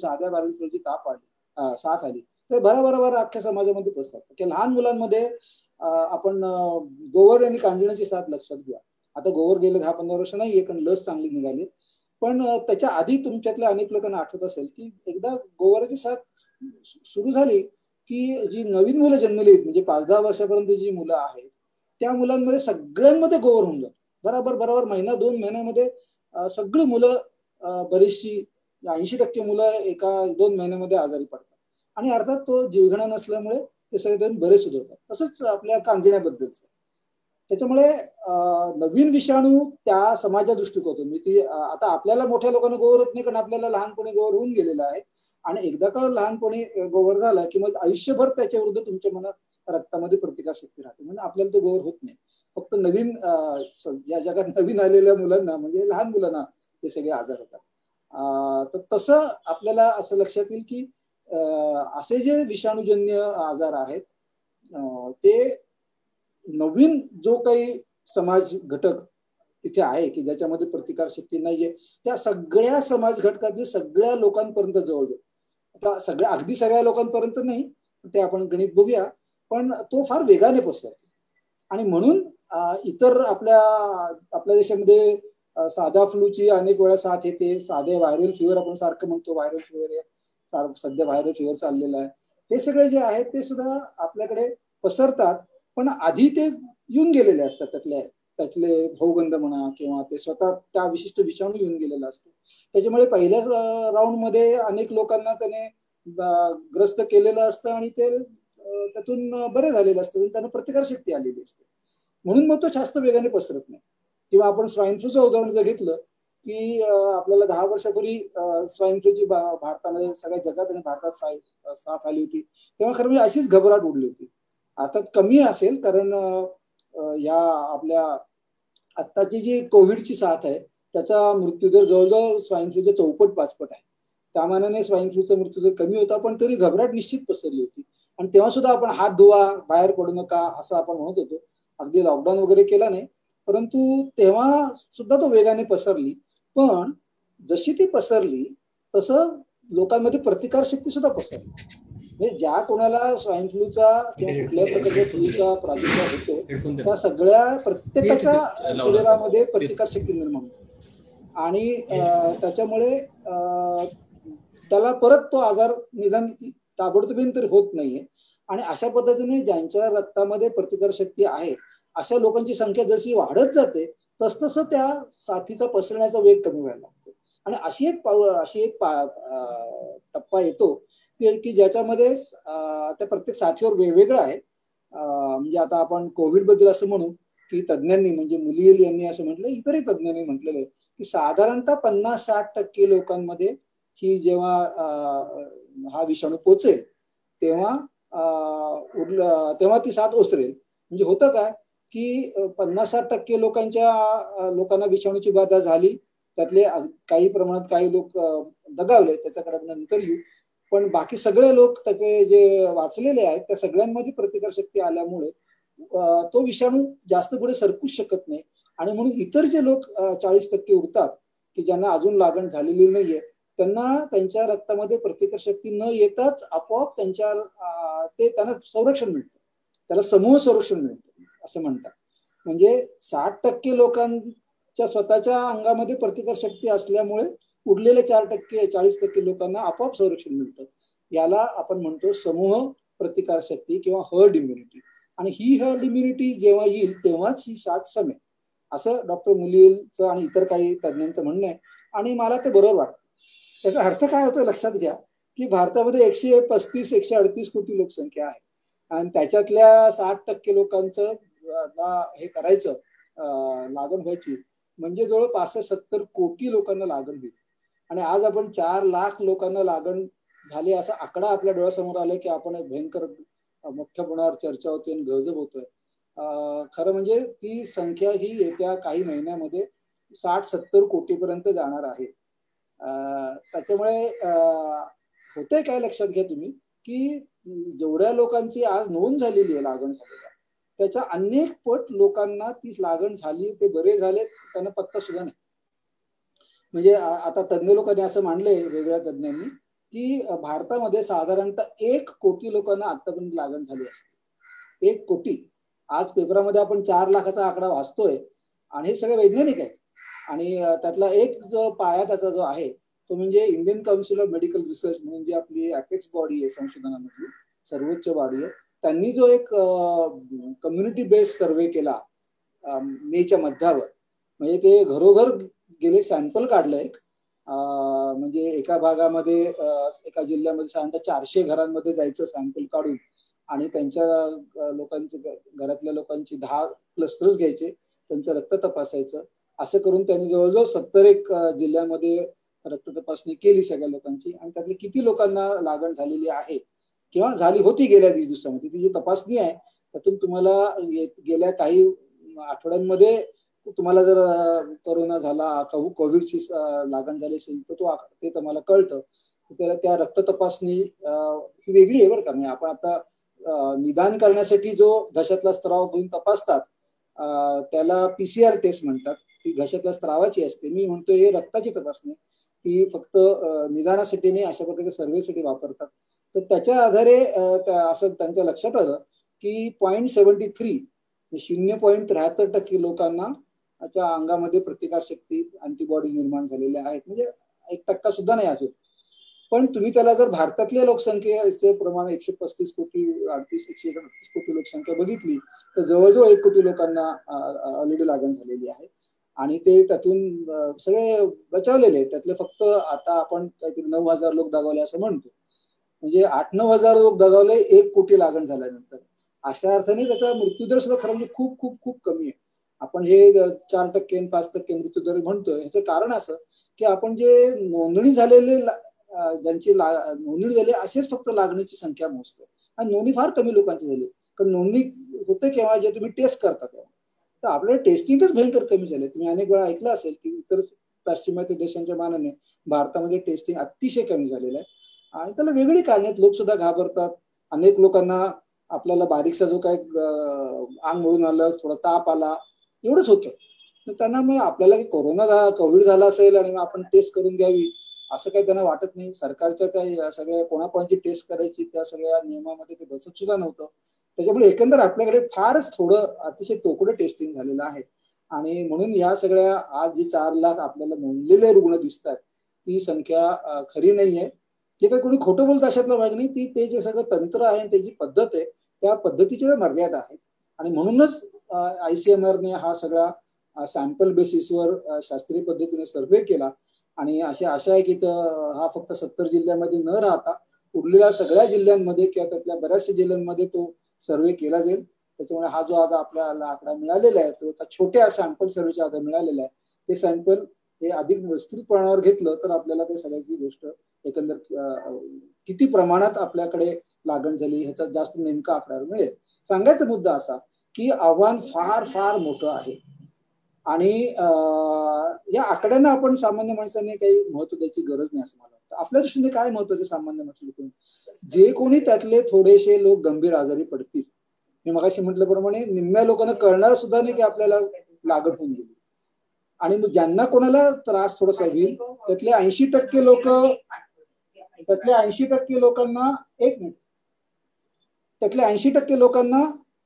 साथ आली तर बरोबर अख्ख्या समाजामध्ये पसरतात. की लहान मुलांमध्ये आपण गोवर आणि कांजिण्याची साथ लक्षात घ्या. आता गोवर गेले 10-15 वर्ष नाहीये, कारण लस चांगली निघाली, पण त्याच्या आधी तुमच्यातल्या अनेक लोकांना आठवत असेल की एकदा गोवराची साथ सुरू झाली की जी नवीन मुलं जन्मली म्हणजे 5-10 वर्षापर्यंत जी मुलं आहेत त्या मुलांमध्ये सगळ्यांमध्ये गोवर होऊन जातो. बरोबर महिना-2 महिन्यामध्ये सगळी मुलं बरीचशी 80% मुलं 1-2 महिन्यामध्ये आजारी पडतात. आणि अर्थात तो जीवघेणा नसल्यामुळे ते सगळे बरे सुधारतात. तसंच आपल्या कांजिण्याबद्दलच. त्याच्यामुळे नवीन विषाणू त्या समाजा दृष्टिकोनातून मी आता आपल्याला मोठ्या लोकांना गोवर होत नाही, कारण आपल्याला लहानपणी गोवर होऊन गेलेला आहे. आणि एकदा का लहानपणी गोवर झाला की मग आयुष्यभर त्याच्या विरुद्ध तुमच्या मनात रक्तामध्ये प्रतिकारशक्ती राहते. म्हणजे आपल्याला तो गोवर होत नाही. फक्त नवीन या जगात नवीन आलेल्या मुलांना म्हणजे लहान मुलांना हे सगळे आजार होतात. तर तसं आपल्याला असं लक्षात येईल की असे जे विषाणूजन्य आजार आहेत ते नवीन जो काही समाज घटक तिथे आहे की ज्याच्यामध्ये प्रतिकार शक्ती नाहीये त्या सगळ्या समाज घटकातील सगळ्या लोकांपर्यंत जवळ आता अगदी सगळ्या लोकांपर्यंत नाही, ते आपण गणित बघूया, पण तो फार वेगाने पसरतो. आणि म्हणून इतर आपल्या देशामध्ये साधा फ्लूची अनेक वेळा साथ येते. साधे व्हायरल फिवर आपण सारखं म्हणतो, व्हायरल फिवर सध्या व्हायरल फिवर चाललेला आहे. हे सगळे जे आहेत ते सुद्धा आपल्याकडे पसरतात, पण आधी ते येऊन गेलेले असतात. त्यातले भाऊबंद म्हणा किंवा ते स्वतः त्या विशिष्ट विषाणू येऊन गेलेला असतो. त्याच्यामुळे पहिल्याच राऊंडमध्ये अनेक लोकांना त्याने ग्रस्त केलेलं असतं आणि ते त्यातून बरे झालेले असतात, त्यांना प्रतिकारशक्ती आलेली असते. म्हणून मग तो जास्त वेगाने पसरत नाही. किंवा आपण स्वाईन फ्लूचं उदाहरण जर घेतलं की आपल्याला 10 वर्षापूर्वी स्वाईन फ्लूची भारतामध्ये सगळ्या जगात आणि भारतात साथ आली होती, तेव्हा खरं म्हणजे अशीच घबराट उडली होती. आता कमी असेल, कारण या आपल्या आत्ताची जी कोविडची साथ आहे त्याचा मृत्यूदर जवळजवळ स्वाईन फ्लूच्या 4-5 आहे. त्या मानाने स्वाईन फ्लूचा मृत्यूदर कमी होता, पण तरी घबराट निश्चित पसरली होती. आणि तेव्हा सुद्धा आपण हात धुवा, बाहेर पडू नका असं आपण म्हणत होतो. अगदी लॉकडाऊन वगैरे केला नाही, परंतु तेव्हा सुद्धा तो वेगाने पसरली. पण जशी ती पसरली तसं लोकांमध्ये प्रतिकारशक्ती सुद्धा पसरली. म्हणजे ज्या कोणाला स्वाईन फ्लूचा किंवा कुठल्या प्रकारच्या फ्लूचा प्रादुर्भाव होतो त्या सगळ्या प्रत्येकाच्या शरीरामध्ये प्रतिकारशक्ती निर्माण होते आणि त्याच्यामुळे त्याला परत तो आजार निदान ताबडतोबीन तरी होत नाहीये. आणि अशा पद्धतीने ज्यांच्या रक्तामध्ये प्रतिकारशक्ती आहे अशा लोकांची संख्या जशी वाढत जाते तसतसं त्या साथीचा पसरण्याचा वेग कमी व्हायला लागतो. आणि अशी एक टप्पा येतो की ज्याच्यामध्ये त्या प्रत्येक साथीवर वेगवेगळं आहे. म्हणजे आता आपण कोविड बद्दल असं म्हणू की तज्ज्ञांनी म्हणजे मुलील यांनी असं म्हटलं, इतरही तज्ज्ञांनी म्हटलेलं आहे की साधारणतः 50-60% लोकांमध्ये ही जेव्हा हा विषाणू पोचेल तेव्हा ती साथ ओसरेल. म्हणजे होतं काय की 50-60% लोकांना विषाणूची बाधा झाली, त्यातले काही प्रमाणात काही लोक दगावले, त्याच्याकडे नंतर येऊ. पण बाकी सगळे लोक त्याचे जे वाचलेले आहेत त्या सगळ्यांमध्ये प्रतिकारशक्ती आल्यामुळे तो विषाणू जास्त पुढे सरकूच शकत नाही. आणि म्हणून इतर जे लोक 40% उरतात की ज्यांना अजून लागण झालेली नाहीये त्यांना त्यांच्या रक्तामध्ये प्रतिकारशक्ती न येताच आपोआप त्यांना संरक्षण मिळतं, त्याला समूह संरक्षण मिळतं असं म्हणतात. म्हणजे 60% लोकांच्या स्वतःच्या अंगामध्ये प्रतिकारशक्ती असल्यामुळे उरलेले 4%, 40% लोकांना आपोआप संरक्षण मिळतं. याला आपण म्हणतो समूह प्रतिकारशक्ती किंवा हर्ड इम्युनिटी. आणि ही हर्ड इम्युनिटी जेव्हा येईल तेव्हाच ही साथ समेल असं डॉक्टर मुलीलचं आणि इतर काही तज्ज्ञांचं म्हणणं आहे. आणि मला ते बरोबर वाटतं. त्याचा अर्थ काय होतो लक्षात घ्या की भारतामध्ये 135-138 कोटी लोकसंख्या आहे आणि त्याच्यातल्या 60% लोकांचं हे करायचं लागण व्हायची म्हणजे जवळ 65-70 कोटी लोकांना लागण होईल. आणि आज आपण 4 लाख लोकांना लागण झाले असा आकडा आपल्या डोळ्यासमोर आलाय की आपण भयंकर मोठ्या प्रमाणावर चर्चा होते आणि गजब होतोय. खरं म्हणजे ती संख्या ही येत्या काही महिन्यामध्ये 60-70 कोटीपर्यंत जाणार आहे. त्याच्यामुळे होते काय लक्षात घ्या तुम्ही की जेवढ्या लोकांची आज नोंद झालेली आहे लागण झालेल्या त्याच्या अनेक पट लोकांना ती लागण झाली, ते बरे झाले, त्यांना पत्ता सुद्धा नाही. म्हणजे आता तज्ञ लोकांनी असं मांडलंय वेगळ्या तज्ञांनी की भारतामध्ये साधारणतः 1 कोटी लोकांना आतापर्यंत लागण झाली असते. 1 कोटी. आज पेपरामध्ये आपण 4 लाखाचा आकडा वाचतोय आणि हे सगळे वैज्ञानिक आहेत. आणि त्यातला एक जो पाया त्याचा जो आहे तो म्हणजे Indian council of medical research म्हणून जी आपली अपेक्स बॉडी आहे संशोधनामधली सर्वोच्च बॉडी आहे, त्यांनी जो एक कम्युनिटी बेस्ड सर्वे केला मेच्या मध्यावर. म्हणजे ते घरोघर गेले, सॅम्पल काढलं एक. म्हणजे एका भागामध्ये एका जिल्ह्यामध्ये साधारणतः 400 घरांमध्ये जायचं सॅम्पल काढून आणि त्यांच्या लोकांची घरातल्या लोकांची 10 क्लस्टर्स घ्यायचे, त्यांचं रक्त तपासायचं. असं करून त्यांनी जवळजवळ 71 जिल्ह्यांमध्ये रक्त तपासणी केली सगळ्या लोकांची. आणि त्यातले किती लोकांना लागण झालेली आहे किंवा झाली होती गेल्या 20 दिवसामध्ये ती जी तपासणी आहे त्यातून तुम्हाला गेल्या काही आठवड्यांमध्ये तुम्हाला जर कोरोना झाला, कोविडची लागण झाली असेल तर ते तुम्हाला कळतं. त्याला त्या रक्त तपासणी ही वेगळी आहे बरं का. म्हणजे आपण आता निदान करण्यासाठी जो घशातला स्त्राव घेऊन तपासतात त्याला PCR टेस्ट म्हणतात. ती घशातल्या स्त्रावाची असते. मी म्हणतो हे रक्ताची तपासणी, ती फक्त निदानासाठी नाही अशा प्रकारच्या सर्वेसाठी वापरतात. तर त्याच्या आधारे असं त्यांच्या लक्षात आलं की 0.73 0.73% लोकांना अंगामध्ये प्रतिकारशक्ती अँटीबॉडीज निर्माण झालेल्या आहेत. म्हणजे 1% सुद्धा नाही अजून. पण तुम्ही त्याला जर भारतातल्या लोकसंख्येचे प्रमाण 135 कोटी 138 कोटी लोकसंख्या बघितली तर जवळजवळ 1 कोटी लोकांना ऑलरेडी लागण झालेली आहे. आणि ते त्यातून सगळे बचावलेले आहेत. त्यातले फक्त आता आपण काहीतरी 9,000 लोक दगावले असं म्हणतो. म्हणजे 8-9 हजार लोक दगावले 1 कोटी लागण झाल्यानंतर. अशा अर्थाने त्याचा मृत्यूदर सुद्धा खरं म्हणजे खूप खूप खूप कमी आहे. आपण हे 4% 5% मृत्यूदर म्हणतोय ह्याचं कारण असं की आपण जे नोंदणी झालेले ज्यांची नोंदणी झाली असेच फक्त लागण्याची संख्या मोजतो आणि नोंदणी फार कमी लोकांची झाली. कारण नोंदणी होते केव्हा जे तुम्ही टेस्ट करता तेव्हा. तर आपल्याला टेस्टिंगच भयंकर कमी झाले. तुम्ही अनेक वेळा ऐकलं असेल की इतर पाश्चिमात्य देशांच्या मानाने भारतामध्ये टेस्टिंग अतिशय कमी झालेलं आहे. आणि त्याला वेगळी कारणे आहेत. लोक सुद्धा घाबरतात. अनेक लोकांना आपल्याला बारीकसा जो काय अंग मोडून आलं, थोडा ताप आला, एवढंच होतं. तर त्यांना मग आपल्याला कोविड झाला असेल आणि मग आपण टेस्ट करून घ्यावी असं काही त्यांना वाटत नाही. सरकारच्या त्या सगळ्या कोणाकोणाची टेस्ट करायची त्या सगळ्या नियमामध्ये ते बसत सुद्धा नव्हतं. त्याच्यामुळे एकंदर आपल्याकडे फारच थोडं अतिशय तोकडं टेस्टिंग झालेलं आहे. आणि म्हणून ह्या सगळ्या आज जे 4 लाख आपल्याला नोंदलेले रुग्ण दिसतात ती संख्या खरी नाहीये. जे काही कोणी खोटं बोलतं अशातलं भाग नाही. ते जे सगळं तंत्र आहे त्याची पद्धत आहे त्या पद्धतीच्या मर्यादा आहेत. आणि म्हणूनच ICMR ने हा सगळा सॅम्पल बेसिसवर शास्त्रीय पद्धतीने सर्वे केला. आणि आशा आहे की हा फक्त 70 जिल्ह्यामध्ये न राहता उरलेल्या सगळ्या जिल्ह्यांमध्ये किंवा त्यातल्या बऱ्याचशा जिल्ह्यांमध्ये तो सर्वे केला जाईल. त्याच्यामुळे हा जो आज आपल्याला आकडा मिळालेला आहे तो एका छोट्या सॅम्पल सर्वेच्या आधारे मिळालेला आहे. ते सॅम्पल हे अधिक विस्तृत प्रमाणावर घेतलं तर आपल्याला ते सगळ्याची गोष्ट एकंदर किती प्रमाणात आपल्याकडे लागण झाली ह्याचा जास्त नेमका आकडा मिळेल. सांगायचा मुद्दा असा की आव्हान फार फार मोठं आहे. आणि या आकड्यांना आपण सामान्य माणसाने काही महत्व द्यायची गरज नाही असं मला वाटतं. आपल्या दृष्टीने काय महत्वाचं सामान्य माणसाने, जे कोणी त्यातले थोडेसे लोक गंभीर आजारी पडतील. मी मगाशी म्हटल्याप्रमाणे निम्म्या लोकांना कळणार सुद्धा नाही की आपल्याला लागण होऊन गेली. आणि मग ज्यांना कोणाला त्रास थोडासा होईल त्यातले 80% लोक, त्यातल्या 80% लोकांना, एक मिनिट, त्यातल्या 80% लोकांना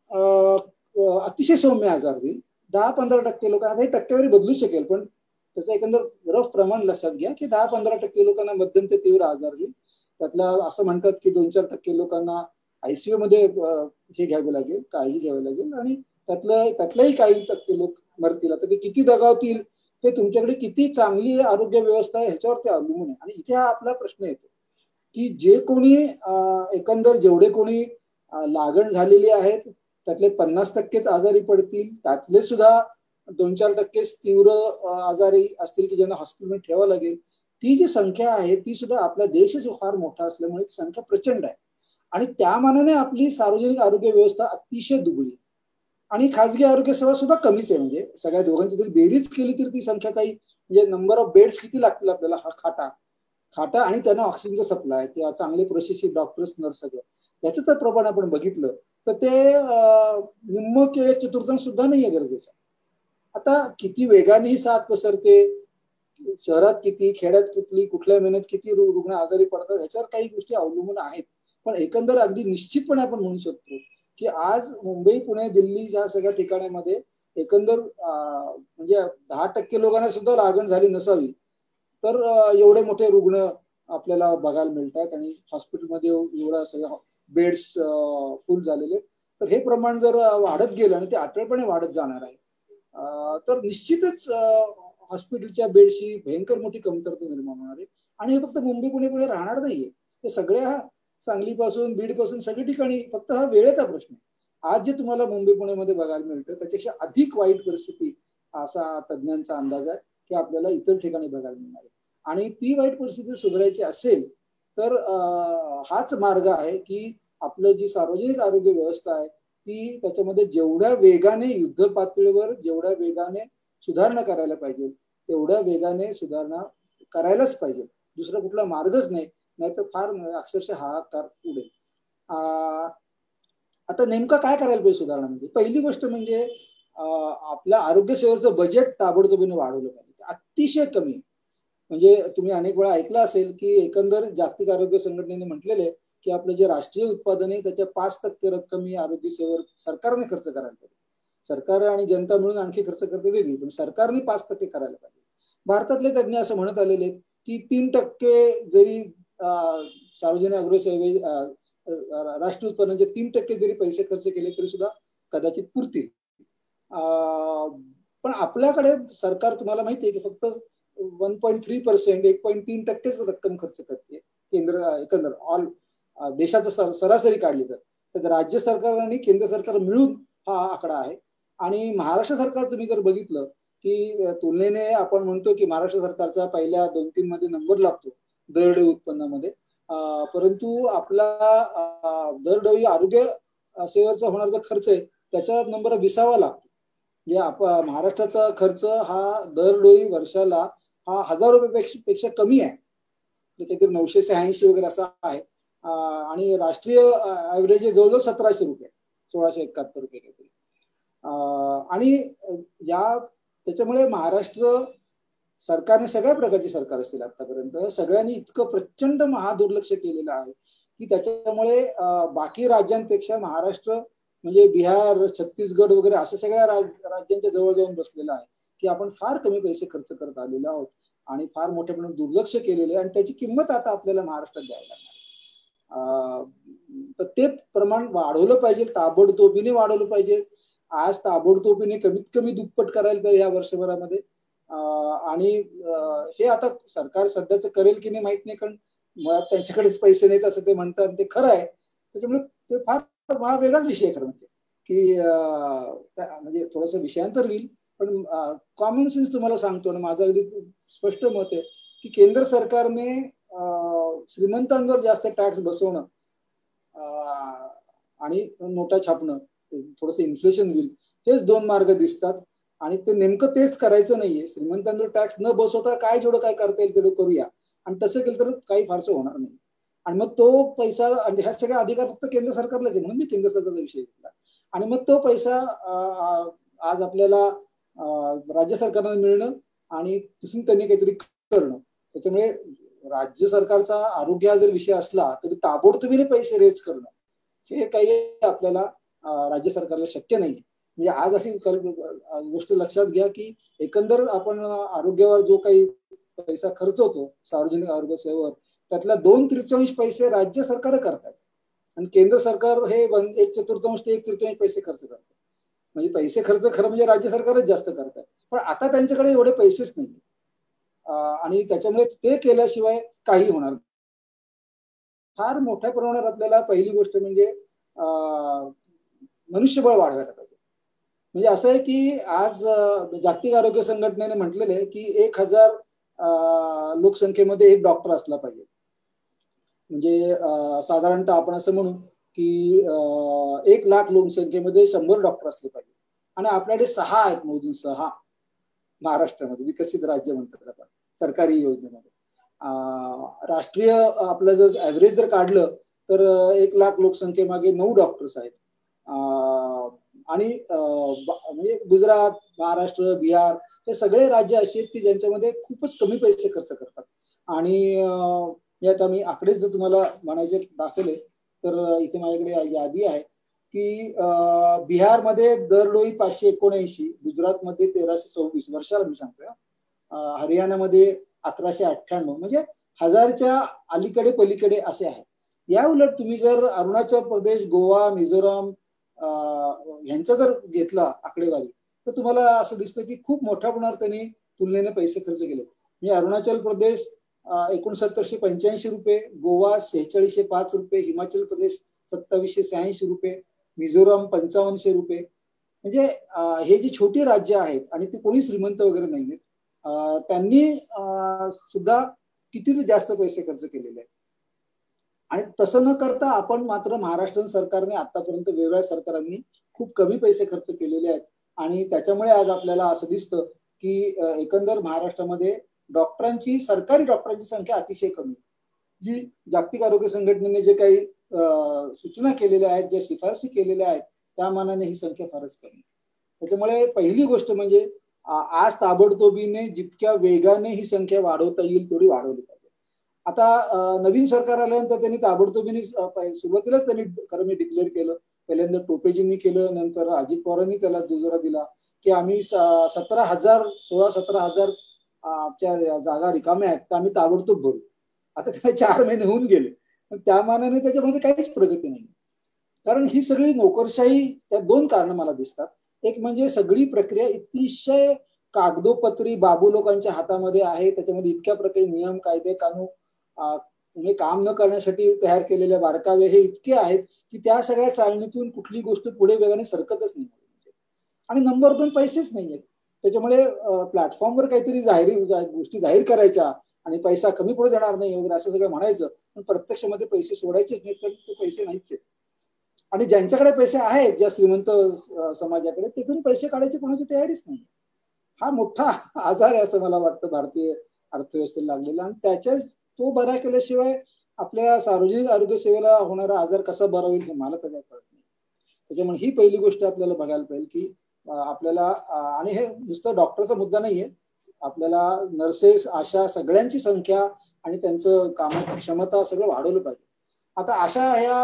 अतिशय सौम्य आजार होईल. 10-15% लोकांना, ही टक्केवारी बदलू शकेल, पण त्याचं एकंदर रफ प्रमाण लक्षात घ्या की 10-15% लोकांना मध्यम ते तीव्र आजार होईल. त्यातला असं म्हणतात की 2-4% लोकांना ICU मध्ये हे घ्यावे लागेल, काळजी घ्यावी लागेल, आणि त्यातल्याही काही टक्के लोक मरतील. आता ते किती दगावतील ते तुमच्याकडे किती चांगली आरोग्य व्यवस्था आहे ह्याच्यावर ते अवलंबून आहे. आणि इथे हा आपला प्रश्न येतो की जे कोणी एकंदर जेवढे कोणी लागण झालेली आहेत त्यातले 50%च आजारी पडतील, त्यातले सुद्धा 2-4% तीव्र आजारी असतील की ज्यांना हॉस्पिटलमध्ये ठेवावं लागेल. ती जी संख्या आहे ती सुद्धा, आपला देशच फार मोठा असल्यामुळे संख्या प्रचंड आहे, आणि त्या मानाने आपली सार्वजनिक आरोग्य व्यवस्था अतिशय दुबळी आणि खाजगी आरोग्य सेवा सुद्धा कमीच आहे. म्हणजे सगळ्या दोघांची जरी बेरीज केली तरी ती संख्या काही, म्हणजे नंबर ऑफ बेड्स किती लागतील आपल्याला, हा खाटा आणि त्यांना ऑक्सिजनचा सप्लाय किंवा चांगले प्रशिक्षित डॉक्टर्स, नर्स, सगळं याचं तर प्रमाण आपण बघितलं तर ते निम्म किंवा 1/4 सुद्धा नाहीये गरजेचं. आता किती वेगाने ही साथ पसरते, शहरात किती, खेड्यात किती, कुठल्या महिन्यात किती रुग्ण आजारी पडतात ह्याच्यावर काही गोष्टी अवलंबून आहेत. पण एकंदर अगदी निश्चितपणे आपण म्हणू शकतो की आज मुंबई, पुणे, दिल्ली या सगळ्या ठिकाणांमध्ये एकंदर म्हणजे 10% लोकांना सुद्धा लागण झाली नसावी तर एवढे मोठे रुग्ण आपल्याला बघायला मिळतात, आणि हॉस्पिटलमध्ये एवढा सगळं बेड्स फुल झालेले. तर हे प्रमाण जर वाढत गेलं आणि ते अटळपणे वाढत जाणार आहे तर निश्चितच हॉस्पिटलच्या बेडची भयंकर मोठी कमतरता निर्माण होणार आहे. आणि हे फक्त मुंबई, पुणे राहणार नाहीये, ते सगळ्या सांगलीपासून, बीडपासून सगळ्या ठिकाणी, फक्त हा वेळेचा प्रश्न आहे. आज जे तुम्हाला मुंबई, पुण्यामध्ये बघायला मिळतं त्याच्यापेक्षा अधिक वाईट परिस्थिती असा तज्ज्ञांचा अंदाज आहे की आपल्याला इतर ठिकाणी बघायला मिळणार आहे. आणि ती वाईट परिस्थिती सुधारायची असेल तर हाच मार्ग आहे की आपलं जी सार्वजनिक आरोग्य व्यवस्था आहे ती त्याच्यामध्ये जेवढ्या वेगाने युद्ध पातळीवर जेवढ्या वेगाने सुधारणा करायला पाहिजे तेवढ्या वेगाने सुधारणा करायलाच पाहिजे. दुसरा कुठला मार्गच नाही, नाहीतर फार अक्षरशः हाहाकार उडेल. आता नेमकं काय करायला पाहिजे सुधारणा? म्हणजे पहिली गोष्ट म्हणजे आपल्या आरोग्य सेवेचं बजेट ताबडतोबीने वाढवलं पाहिजे. अतिशय कमी, म्हणजे तुम्ही अनेक वेळा ऐकलं असेल की एकंदर जागतिक आरोग्य संघटनेने म्हटलेले की आपलं जे राष्ट्रीय उत्पादन आहे त्याच्या 5% रक्कम ही आरोग्य सेवेवर सरकारने खर्च करायला पाहिजे. सरकार आणि जनता मिळून आणखी खर्च करते वेगळी, पण सरकारने 5% करायला पाहिजे. भारतातले तज्ज्ञ असं म्हणत आलेले की 3% जरी सार्वजनिक आरोग्य सेवे राष्ट्रीय उत्पन्नाचे 3% जरी पैसे खर्च केले तरी सुद्धा कदाचित पुरतील. पण आपल्याकडे सरकार, तुम्हाला माहिती आहे की फक्त 1.3%, 1.3% रक्कम खर्च करते केंद्र, एकंदर ऑल देशाचं सरासरी काढली तर राज्य सरकार आणि केंद्र सरकार मिळून हा आकडा आहे. आणि महाराष्ट्र सरकार तुम्ही जर बघितलं की तुलनेने आपण म्हणतो की महाराष्ट्र सरकारचा पहिल्या 2-3 मध्ये नंबर लागतो दरडोई उत्पन्नामध्ये, परंतु आपला दरडोई आरोग्य सेवेचा होणारा खर्च आहे त्याचा नंबर 20वा लागतो. म्हणजे महाराष्ट्राचा खर्च हा दरडोई वर्षाला हा 1000 रुपयापेक्षा कमी आहे, काहीतरी 986 वगैरे असा आहे. आणि राष्ट्रीय ऍव्हरेज जवळजवळ 1700 रुपये, 1671 रुपये काहीतरी. आणि त्याच्यामुळे महाराष्ट्र सरकारने, सगळ्या प्रकारची सरकार असतील आतापर्यंत, सगळ्यांनी इतकं प्रचंड महादुर्लक्ष केलेलं आहे की त्याच्यामुळे बाकी राज्यांपेक्षा महाराष्ट्र म्हणजे बिहार, छत्तीसगड वगैरे अशा सगळ्या राज्यांच्या जवळ जाऊन बसलेला आहे की आपण फार कमी पैसे खर्च करत आलेलो आहोत आणि फार मोठ्या प्रमाणात दुर्लक्ष केलेले आहे, आणि त्याची किंमत आता आपल्याला महाराष्ट्रात द्यावी लागणार. तर ते प्रमाण वाढवलं पाहिजे, ताबडतोबीने वाढवलं पाहिजे. आज ताबडतोबीने कमीत कमी दुप्पट करायला पाहिजे या वर्षभरामध्ये. आणि हे आता सरकार सध्याच करेल की नाही माहित नाही, कारण मुळात त्यांच्याकडेच पैसे नाहीत असं ते म्हणतात, ते खरं आहे. त्याच्यामुळे ते फार हा वेगळाच विषय खरं म्हणजे की म्हणजे थोडंसं विषयांतर होईल, पण कॉमन सेन्स तुम्हाला सांगतो आणि माझं अगदी स्पष्ट मत आहे की केंद्र सरकारने श्रीमंतांवर जास्त टॅक्स बसवणं आणि नोटा छापणं, थोडंसं इन्फ्लेशन होईल, हेच 2 मार्ग दिसतात. आणि ते नेमकं तेच करायचं नाहीये. श्रीमंतांवर टॅक्स न बसवता काय जेवढं काय करता येईल तेवढं करूया, आणि तसं केलं तर काही फारसं होणार नाही. आणि मग तो पैसा, आणि ह्या सगळ्या अधिकार फक्त केंद्र सरकारलाच आहे म्हणून मी केंद्र सरकारचा विषय घेतला. आणि मग तो पैसा आज आपल्याला राज्य सरकारला मिळणं आणि तिथून त्यांनी काहीतरी करणं. त्याच्यामुळे राज्य सरकारचा आरोग्य जर विषय असला तरी ताबडतोबीने पैसे रेज करणं हे काही आपल्याला राज्य सरकारला शक्य नाही. म्हणजे आज अशी गोष्ट लक्षात घ्या की एकंदर आपण आरोग्यावर जो काही पैसा खर्च होतो सार्वजनिक आरोग्य सेवेवर, त्यातला 2/3 पैसे राज्य सरकार करतात आणि केंद्र सरकार हे 1/4 ते 1/3 पैसे खर्च करतात. म्हणजे पैसे खर्च खरं म्हणजे राज्य सरकारच जास्त करतात, पण आता त्यांच्याकडे एवढे पैसेच नाही आणि त्याच्यामुळे ते केल्याशिवाय काही होणार नाही. फार मोठ्या प्रमाणात आपल्याला पहिली गोष्ट म्हणजे मनुष्यबळ वाढवायला पाहिजे. म्हणजे असं आहे की आज जागतिक आरोग्य संघटनेने म्हटलेलं आहे की 1000 लोकसंख्येमध्ये एक डॉक्टर असला पाहिजे. म्हणजे साधारणतः आपण असं म्हणू की 1 लाख लोकसंख्येमध्ये 100 डॉक्टर असले पाहिजे. आणि आपल्याकडे 6 आहेत, मोजून 6 महाराष्ट्रामध्ये, विकसित राज्य म्हणतात आपण सरकारी योजनेमध्ये. राष्ट्रीय आपलं जर ऍव्हरेज जर काढलं तर 1 लाख लोकसंख्येमागे 9 डॉक्टर्स आहेत. आणि म्हणजे गुजरात, महाराष्ट्र, बिहार हे सगळे राज्य असे आहेत की ज्यांच्यामध्ये खूपच कमी पैसे खर्च करतात. आणि आता मी आकडेच जर तुम्हाला म्हणायचे दाखवले तर इथे माझ्याकडे यादी आहे की बिहारमध्ये दरडोई 579, गुजरातमध्ये 1326 वर्षाला मी सांगतोय, हरियाणामध्ये 1198, म्हणजे 1000च्या अलीकडे पलीकडे असे आहेत. या उलट तुम्ही जर अरुणाचल प्रदेश, गोवा, मिझोराम यांचा जर घेतला आकडेवारी तर तुम्हाला असं दिसतं की खूप मोठ्या प्रमाणात त्यांनी तुलनेने पैसे खर्च केले. म्हणजे अरुणाचल प्रदेश 6985 रुपये, गोवा 4605 रुपये, हिमाचल प्रदेश 2786 रुपये, मिझोराम 5500 रुपये. म्हणजे हे जी छोटी राज्य आहेत आणि ते कोणी श्रीमंत वगैरे नाही आहेत, त्यांनी सुद्धा किती जास्त पैसे खर्च केलेले आहेत. आणि तसं न करता आपण मात्र महाराष्ट्र सरकारने आतापर्यंत वेगवेगळ्या सरकारांनी खूप कमी पैसे खर्च केलेले आहेत. आणि त्याच्यामुळे आज आपल्याला असं दिसतं की एकंदर महाराष्ट्रामध्ये डॉक्टरांची, सरकारी डॉक्टरांची संख्या अतिशय कमी. जी जागतिक आरोग्य संघटनेने जे काही सूचना केलेल्या आहेत, ज्या शिफारसी केलेल्या आहेत, त्या मानाने ही संख्या फारच कमी. त्याच्यामुळे पहिली गोष्ट म्हणजे आज ताबडतोबीने जितक्या वेगाने ही संख्या वाढवता येईल तेवढी वाढवली पाहिजे. आता नवीन सरकार आल्यानंतर त्यांनी ताबडतोबीने सुरुवातीलाच त्यांनी खरं मी डिक्लेअर केलं, पहिल्यांदा टोपेजींनी केलं, नंतर अजित पवारांनी त्याला दुजोरा दिला की आम्ही 16-17 हजार जागा रिकाम्या आहेत तर आम्ही ताबडतोब भरू. आता त्याला 4 महिने होऊन गेले, पण त्या मानाने त्याच्यामध्ये काहीच प्रगती नाही. कारण ही सगळी नोकरशाही, त्या 2 कारण मला दिसतात. एक म्हणजे सगळी प्रक्रिया अतिशय कागदोपत्री बाबू लोकांच्या हातामध्ये आहे. त्याच्यामध्ये इतक्या प्रकारे नियम, कायदे, कानून म्हणजे काम न करण्यासाठी तयार केलेले बारकावे हे इतके आहेत की त्या सगळ्या चालणीतून कुठली गोष्ट पुढे वेगाने सरकतच नाही. आणि नंबर 2 पैसेच नाही आहेत. त्याच्यामुळे प्लॅटफॉर्मवर काहीतरी गोष्टी जाहीर करायच्या आणि पैसा कमी पुढे देणार नाही वगैरे असं सगळं म्हणायचं, पण प्रत्यक्षमध्ये पैसे सोडायचेच नाहीत, कारण ते पैसे नाहीच आहेत. आणि ज्यांच्याकडे पैसे आहेत, ज्या श्रीमंत समाजाकडे, तिथून पैसे काढायची कोणाची तयारीच नाही. हा मोठा आजार आहे असं मला वाटतं भारतीय अर्थव्यवस्थेला लागलेला. आणि त्याच्या तो बरा केल्याशिवाय आपल्या सार्वजनिक आरोग्य सेवेला होणारा आजार कसा बरा होईल हे मला त्याला कळत नाही. त्याच्यामुळे ही पहिली गोष्ट आपल्याला बघायला पाहिजे की आपल्याला, आणि हे नुसतं डॉक्टरचा मुद्दा नाहीये, आपल्याला नर्सेस, आशा सगळ्यांची संख्या आणि त्यांचं कामाची क्षमता सगळं वाढवलं पाहिजे. आता अशा ह्या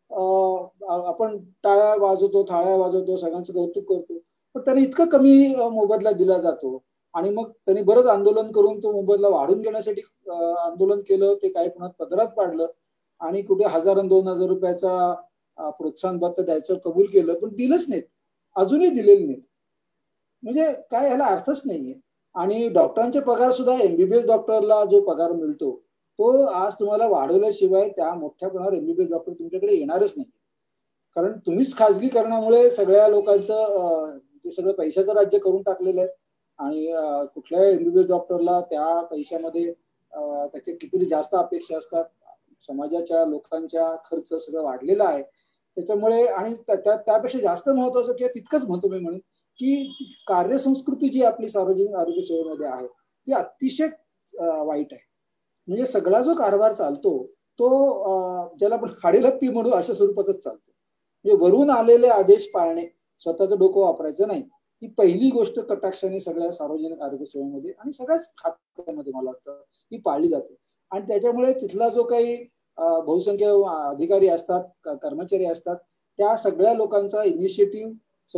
आपण टाळ्या वाजवतो, थाळ्या वाजवतो, सगळ्यांचं कौतुक करतो, पण त्यांना इतकं कमी मोबदला दिला जातो. आणि मग त्यांनी बरंच आंदोलन करून तो मोबदला वाढून घेण्यासाठी आंदोलन केलं, ते काही पुन्हा पदरात पाडलं आणि कुठे 1000-2000 रुपयाचा प्रोत्साहन भत्ता द्यायचं कबूल केलं, पण दिलंच नाहीत, अजूनही दिलेले नाहीत. म्हणजे काय, ह्याला अर्थच नाहीये. आणि डॉक्टरांचे पगार सुद्धा, एमबीबीएस डॉक्टरला जो पगार मिळतो तो आज तुम्हाला वाढवल्याशिवाय त्या मोठ्या प्रमाणावर एमबीबीएस डॉक्टर तुमच्याकडे येणारच नाही. कारण तुम्हीच खाजगीकरणामुळे सगळ्या लोकांचं ते सगळं पैशाचं राज्य करून टाकलेलं आहे. आणि कुठल्याही एमबीबीएस डॉक्टरला त्या पैशामध्ये त्याचे किती जास्त अपेक्षा असतात. समाजाच्या लोकांच्या खर्च सगळं वाढलेला आहे. त्याच्यामुळे आणि त्यापेक्षा जास्त महत्वाचं किंवा तितकंच महत्व मी म्हणेन की कार्यसंस्कृती जी आपली सार्वजनिक आरोग्य सेवेमध्ये आहे ती अतिशय वाईट आहे. म्हणजे सगळा जो कारभार चालतो तो ज्याला आपण खाडीलप्पी म्हणू अशा स्वरूपातच चालतो. म्हणजे वरून आलेले आदेश पाळणे, स्वतःचं डोकं वापरायचं नाही. ही पहिली गोष्ट कटाक्षाने सगळ्या सार्वजनिक आरोग्य सेवेमध्ये आणि सगळ्याच खात्यामध्ये मला वाटतं ही पाळली जाते. आणि त्याच्यामुळे तिथला जो काही बहुसंख्य अधिकारी असतात, कर्मचारी असतात, त्या सगळ्या लोकांचा इनिशिएटिव्ह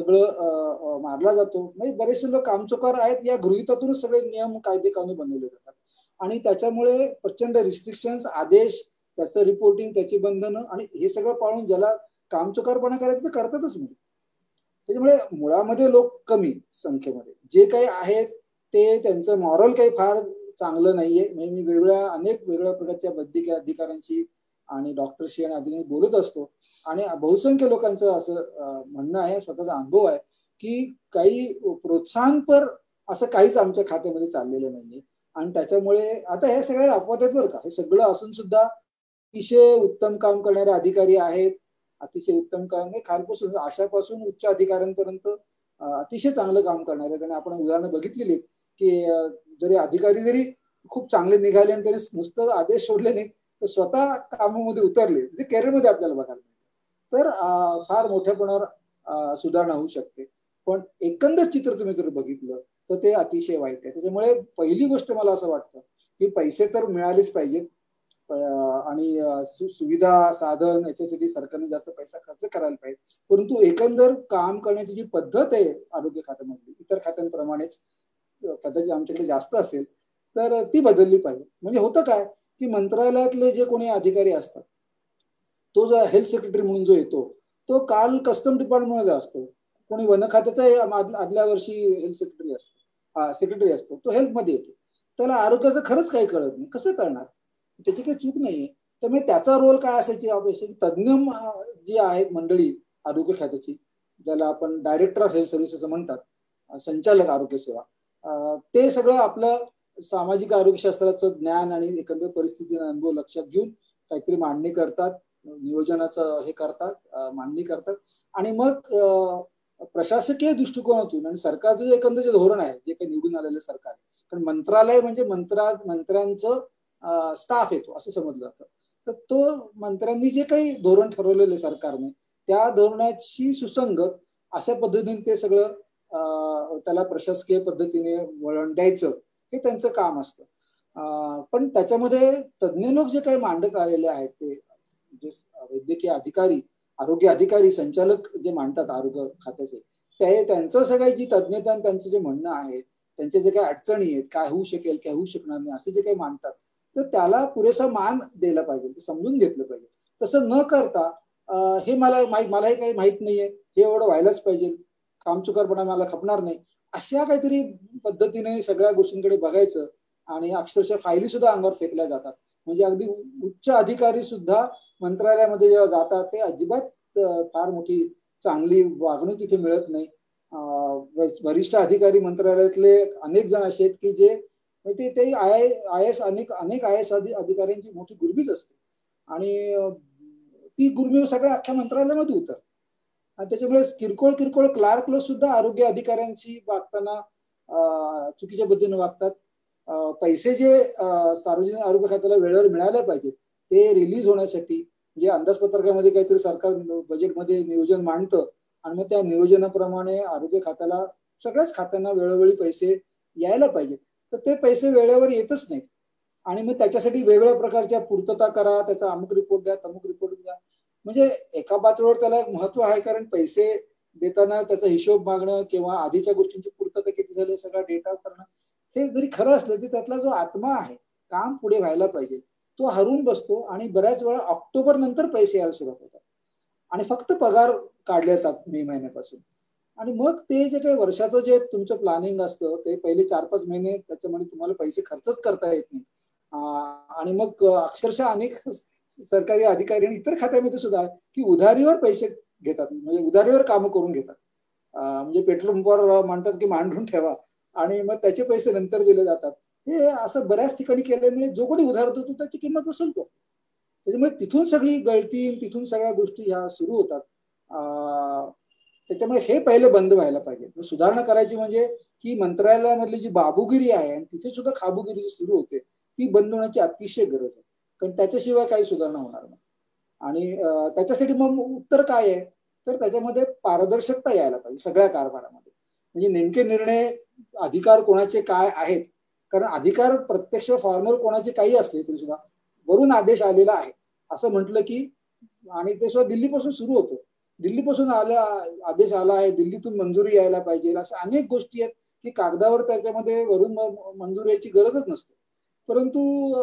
सगळं मारला जातो. म्हणजे बरेचसे लोक कामचुकार आहेत या गृहितातूनच सगळे नियम कायदे कानून बनवले जातात आणि त्याच्यामुळे प्रचंड रिस्ट्रिक्शन्स, आदेश, त्याचं रिपोर्टिंग, त्याची बंधनं आणि हे सगळं पाळून ज्याला कामचुकारपणा करायचं ते करतातच नाही. त्याच्यामुळे मुळामध्ये लोक कमी संख्येमध्ये जे काही आहेत ते त्यांचं मॉरल काही फार चांगलं नाहीये. म्हणजे मी अनेक वेगळ्या प्रकारच्या वैद्यकीय अधिकाऱ्यांशी आणि डॉक्टरशी आणि अधिकारी बोलत असतो आणि बहुसंख्य लोकांचं असं म्हणणं आहे, स्वतःचा अनुभव आहे की काही प्रोत्साहनपर असं काहीच आमच्या खात्यामध्ये चाललेलं नाहीये. आणि त्याच्यामुळे आता हे सगळे अपवाद आहेत बरं का. हे सगळं असून सुद्धा अतिशय उत्तम काम करणारे अधिकारी आहेत, अतिशय उत्तम काम खालपासून आशापासून उच्च अधिकाऱ्यांपर्यंत अतिशय चांगलं काम करणारे. आणि आपण उदाहरणं बघितलेली की जरी अधिकारी जरी खूप चांगले निघाले आणि त्यांनी नुसतं आदेश सोडले नाही तर स्वतः कामामध्ये उतरले, जे केरळमध्ये आपल्याला बघायला मिळतं. तर फार मोठ्या प्रमाणावर सुधारणा होऊ शकते. पण एकंदर चित्र तुम्ही जर बघितलं तर ते अतिशय वाईट आहे. त्याच्यामुळे पहिली गोष्ट मला असं वाटतं की पैसे तर मिळालेच पाहिजेत आणि सुविधा साधन याच्यासाठी सरकारने जास्त पैसा खर्च करायला पाहिजे. परंतु एकंदर काम करण्याची जी पद्धत आहे आरोग्य खात्यामधली इतर खात्यांप्रमाणेच कदाचित आमच्याकडे जास्त असेल तर ती बदलली पाहिजे. म्हणजे होतं काय की मंत्रालयातले जे कोणी अधिकारी असतात, तो जो हेल्थ सेक्रेटरी म्हणून जो येतो तो काल कस्टम डिपार्टमेंटमध्ये असतो, कोणी वन खात्याचा आदल्या वर्षी हेल्थ सेक्रेटरी असतो, तो हेल्थमध्ये येतो. त्याला आरोग्याचं खरंच काही कळत नाही, कसं करणार? त्याची काही चूक नाहीये. त्यामुळे त्याचा रोल काय असायची अपेक्षा, तज्ज्ञ जी आहेत मंडळी आरोग्य खात्याची, ज्याला आपण डायरेक्टर ऑफ हेल्थ सर्व्हिसेस असं म्हणतात, संचालक आरोग्य सेवा, ते सगळं आपलं सामाजिक आरोग्यशास्त्राचं ज्ञान आणि एकंदर परिस्थिती अनुभव लक्षात घेऊन काहीतरी मांडणी करतात, नियोजनाचं हे करतात, मांडणी करतात आणि मग प्रशासकीय दृष्टिकोनातून आणि सरकारचं जे एकंदर जे धोरण आहे, जे काही निवडून आलेलं सरकार आहे, कारण मंत्रालय म्हणजे मंत्र्यांचं स्टाफ येतो असं समजलं जातं. तर तो मंत्र्यांनी जे काही धोरण ठरवलेलं सरकारने त्या धोरणाची सुसंगत अशा पद्धतीने ते सगळं त्याला प्रशासकीय पद्धतीने वळण द्यायचं हे त्यांचं काम असतं. पण त्याच्यामध्ये तज्ज्ञ लोक जे काही मांडत आलेले आहेत ते जे वैद्यकीय अधिकारी, आरोग्य अधिकारी, संचालक जे मांडतात आरोग्य खात्याचे, त्यांचं सगळं जी तज्ज्ञता त्यांचं जे म्हणणं आहे, त्यांचे जे काही अडचणी आहेत, काय होऊ शकेल काय होऊ शकणार नाही असे जे काही मांडतात, तर त्याला पुरेसा मान द्यायला पाहिजे, ते समजून घेतलं पाहिजे. तसं न करता हे मलाही काही माहित नाहीये, हे एवढं व्हायलाच पाहिजे, कामचुकारपणा मला खपणार नाही, अशा काहीतरी पद्धतीने सगळ्या गोष्टींकडे बघायचं आणि अक्षरशः फायली सुद्धा अंगावर फेकल्या जातात. म्हणजे अगदी उच्च अधिकारी सुद्धा मंत्रालयामध्ये जेव्हा जातात ते अजिबात फार मोठी चांगली वागणूक तिथे मिळत नाही. वरिष्ठ अधिकारी मंत्रालयातले अनेक जण असे आहेत की जे ते IAS अनेक IAS अधिकाऱ्यांची मोठी गुरबीज असते आणि ती गुरबी सगळ्या अख्ख्या मंत्रालयामध्ये उतरते. आणि त्याच्यामुळे किरकोळ क्लार्क लोक सुद्धा आरोग्य अधिकाऱ्यांशी वागताना चुकीच्या पद्धतीने वागतात. पैसे जे सार्वजनिक आरोग्य खात्याला वेळेवर मिळाले पाहिजे ते रिलीज होण्यासाठी म्हणजे अंदाजपत्रकामध्ये काहीतरी सरकार बजेटमध्ये नियोजन मांडतं आणि मग त्या नियोजनाप्रमाणे आरोग्य खात्याला सगळ्याच खात्यांना वेळोवेळी पैसे यायला पाहिजेत, तर ते पैसे वेळेवर येतच नाहीत. आणि मग त्याच्यासाठी वेगवेगळ्या प्रकारच्या पूर्तता करा, त्याचा अमुक रिपोर्ट द्या, तमुक रिपोर्ट द्या. म्हणजे एका पातळीवर त्याला एक महत्व आहे, कारण पैसे देताना त्याचा हिशोब मागणं किंवा आधीच्या गोष्टींची पूर्तता किती झाली सगळा डेटा करणं, हे जरी खरं असलं तरी त्यातला जो आत्मा आहे, काम पुढे व्हायला पाहिजे, तो हरून बसतो. आणि बऱ्याच वेळा ऑक्टोबर नंतर पैसे यायला सुरुवात होतात आणि फक्त पगार काढले जातात मे महिन्यापासून. आणि मग ते जे काही वर्षाचं जे तुमचं प्लॅनिंग असतं ते पहिले 4-5 महिने त्याच्यामध्ये तुम्हाला पैसे खर्चच करता येत नाही. आणि मग अक्षरशः अनेक सरकारी अधिकारी आणि इतर खात्यामध्ये सुद्धा की उधारीवर पैसे घेतात, म्हणजे उधारीवर कामं करून घेतात. म्हणजे पेट्रोल पंपावर म्हणतात की मांडून ठेवा आणि मग त्याचे पैसे नंतर दिले जातात. हे असं बऱ्याच ठिकाणी केल्यामुळे जो कोणी उधार देतो त्याची किंमत वसलतो. त्याच्यामुळे तिथून सगळी गळती, तिथून सगळ्या गोष्टी ह्या सुरू होतात. त्याच्यामुळे हे पहिले बंद व्हायला पाहिजे. सुधारणा करायची म्हणजे की मंत्रालयामधली जी बाबूगिरी आहे आणि तिथे सुद्धा खाबूगिरी सुरू होते ती बंद होण्याची अतिशय गरज आहे, कारण त्याच्याशिवाय काही सुधारणा होणार नाही. आणि त्याच्यासाठी मग उत्तर काय आहे तर त्याच्यामध्ये पारदर्शकता यायला पाहिजे सगळ्या कारभारामध्ये. म्हणजे नेमके निर्णय अधिकार कोणाचे काय आहेत, कारण अधिकार प्रत्यक्ष फॉर्मल कोणाचे काही असले तरी सुद्धा वरून आदेश आलेला आहे असं म्हटलं की, आणि ते सुद्धा दिल्लीपासून सुरू होतो, दिल्लीपासून आदेश आला आहे, दिल्लीतून मंजुरी यायला पाहिजे, अशा अनेक गोष्टी आहेत की कागदावर त्याच्यामध्ये वरून मंजुरी यायची गरजच नसते, परंतु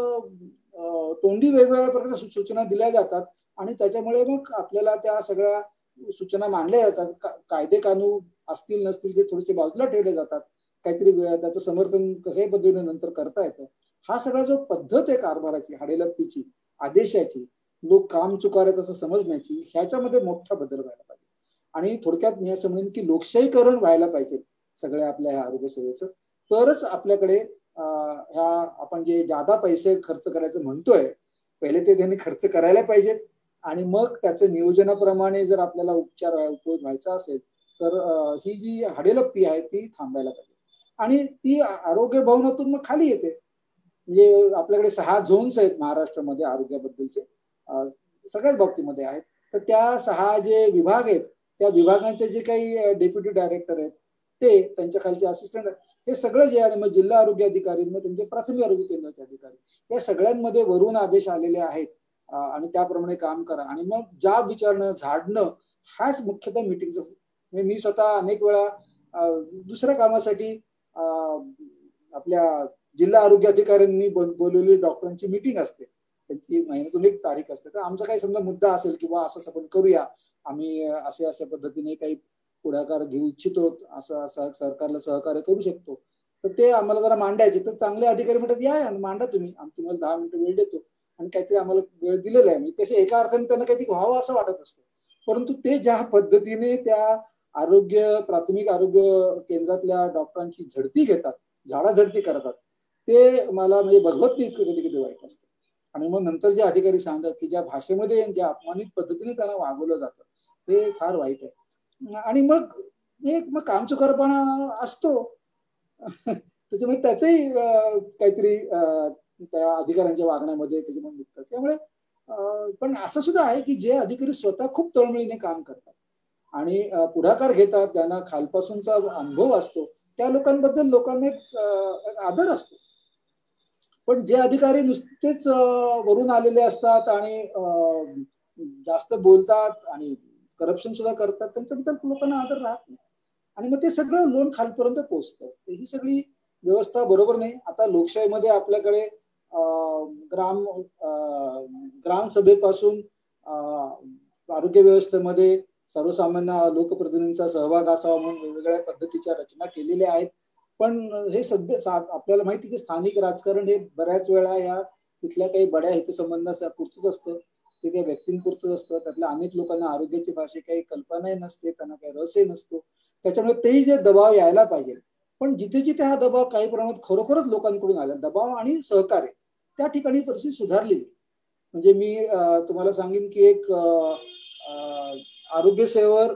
तोंडी वेगवेगळ्या प्रकारच्या सूचना दिल्या जातात आणि त्याच्यामुळे मग आपल्याला त्या सगळ्या सूचना मांडल्या जातात. कायदे कानून असतील नसतील ते थोडेसे बाजूला ठेवले जातात, काहीतरी त्याचं समर्थन कशाही पद्धतीने नंतर करता येतं. हा सगळा जो पद्धत आहे कारभाराची, हाडेलप्पीची, आदेशाची, लोक काम चुकारत असं समजण्याची, ह्याच्यामध्ये मोठा बदल व्हायला पाहिजे. आणि थोडक्यात मी असं म्हणेन की लोकशाहीकरण व्हायला पाहिजे सगळ्या आपल्या ह्या आरोग्य सेवेचं, तरच आपल्याकडे ह्या आपण जे जादा पैसे खर्च करायचं म्हणतोय, पहिले ते त्यांनी खर्च करायला पाहिजेत आणि मग त्याचं नियोजनाप्रमाणे जर आपल्याला उपयोग व्हायचा असेल तर ही जी हाडेलप्पी आहे ती थांबायला पाहिजे. आणि ती आरोग्य भवनातून मग खाली येते. म्हणजे आपल्याकडे 6 झोन्स आहेत महाराष्ट्रामध्ये आरोग्याबद्दलचे, सगळ्याच बाबतीमध्ये आहेत. तर त्या 6 जे विभाग आहेत त्या विभागांचे जे काही डेप्युटी डायरेक्टर आहेत ते, त्यांच्या खालचे असिस्टंट, हे सगळं जे आहे, मग जिल्हा आरोग्य अधिकारी, मग त्यांचे प्राथमिक आरोग्य केंद्राचे अधिकारी, या सगळ्यांमध्ये वरून आदेश आलेले आहेत आणि त्याप्रमाणे काम करा. आणि मग जाब विचारणं, झाडणं, हाच मुख्यतः मीटिंगचा. म्हणजे मी स्वतः अनेक वेळा दुसऱ्या कामासाठी आपल्या जिल्हा आरोग्य अधिकाऱ्यांनी बोलवलेली डॉक्टरांची मीटिंग असते, त्यांची महिन्यातून एक तारीख असते. तर आमचा काही समजा मुद्दा असेल किंवा असं आपण करूया, आम्ही अशा पद्धतीने काही पुढाकार घेऊ इच्छितो, असं सरकारला सहकार्य करू शकतो, तर ते आम्हाला जरा मांडायचे. तर चांगले अधिकारी म्हणतात या मांडा तुम्ही, आम्ही तुम्हाला 10 मिनिटं वेळ देतो, आणि काहीतरी आम्हाला वेळ दिलेला आहे. म्हणजे तसे एका अर्थाने त्यांना काहीतरी व्हावं असं वाटत असतं, परंतु ते ज्या पद्धतीने त्या प्राथमिक आरोग्य केंद्रातल्या डॉक्टरांची झडती घेतात, झाडाझडती करतात, ते मला म्हणजे भगवत नाही कधी कधी वाईट असतं. आणि मग नंतर जे अधिकारी सांगतात की ज्या भाषेमध्ये ज्या अपमानित पद्धतीने त्यांना वागवलं जातं ते फार वाईट आहे. आणि मग कामचुकारपणा असतो त्याच्यामुळे त्याचंही काहीतरी त्या अधिकाऱ्यांच्या वागण्यामध्ये त्याच्यामध्ये निघतात. त्यामुळे पण असं सुद्धा आहे की जे अधिकारी स्वतः खूप तळमळीने काम करतात आणि पुढाकार घेतात, त्यांना खालपासूनचा अनुभव असतो, त्या लोकांबद्दल लोकांना एक आदर असतो. पण जे अधिकारी नुसतेच वरून आलेले असतात आणि जास्त बोलतात आणि करप्शन सुद्धा करतात, त्यांच्याबद्दल लोकांना आदर राहत नाही आणि मग ते सगळं लोन खालपर्यंत पोहोचतं. ही सगळी व्यवस्था बरोबर नाही. आता लोकशाहीमध्ये आपल्याकडे ग्रामसभेपासून आरोग्य व्यवस्थेमध्ये सर्वसामान्य लोकप्रतिनिधींचा सहभाग असावा म्हणून वेगवेगळ्या पद्धतीच्या रचना केलेल्या आहेत. पण हे सध्या आपल्याला माहिती की स्थानिक राजकारण हे बऱ्याच वेळा या तिथल्या काही बड्या हितसंबंधापुरतच असतं, ते काही व्यक्तींपुरतच असतं. त्यातल्या अनेक लोकांना आरोग्याची फारशी काही कल्पनाही नसते, त्यांना काही रसही नसतो. त्याच्यामुळे तेही जे दबाव यायला पाहिजे, पण जिथे जिथे हा दबाव काही प्रमाणात खरोखरच लोकांकडून आला, दबाव आणि सहकार्य, त्या ठिकाणी परिस्थिती सुधारलेली. म्हणजे मी तुम्हाला सांगेन की एक आरोग्य सेवेवर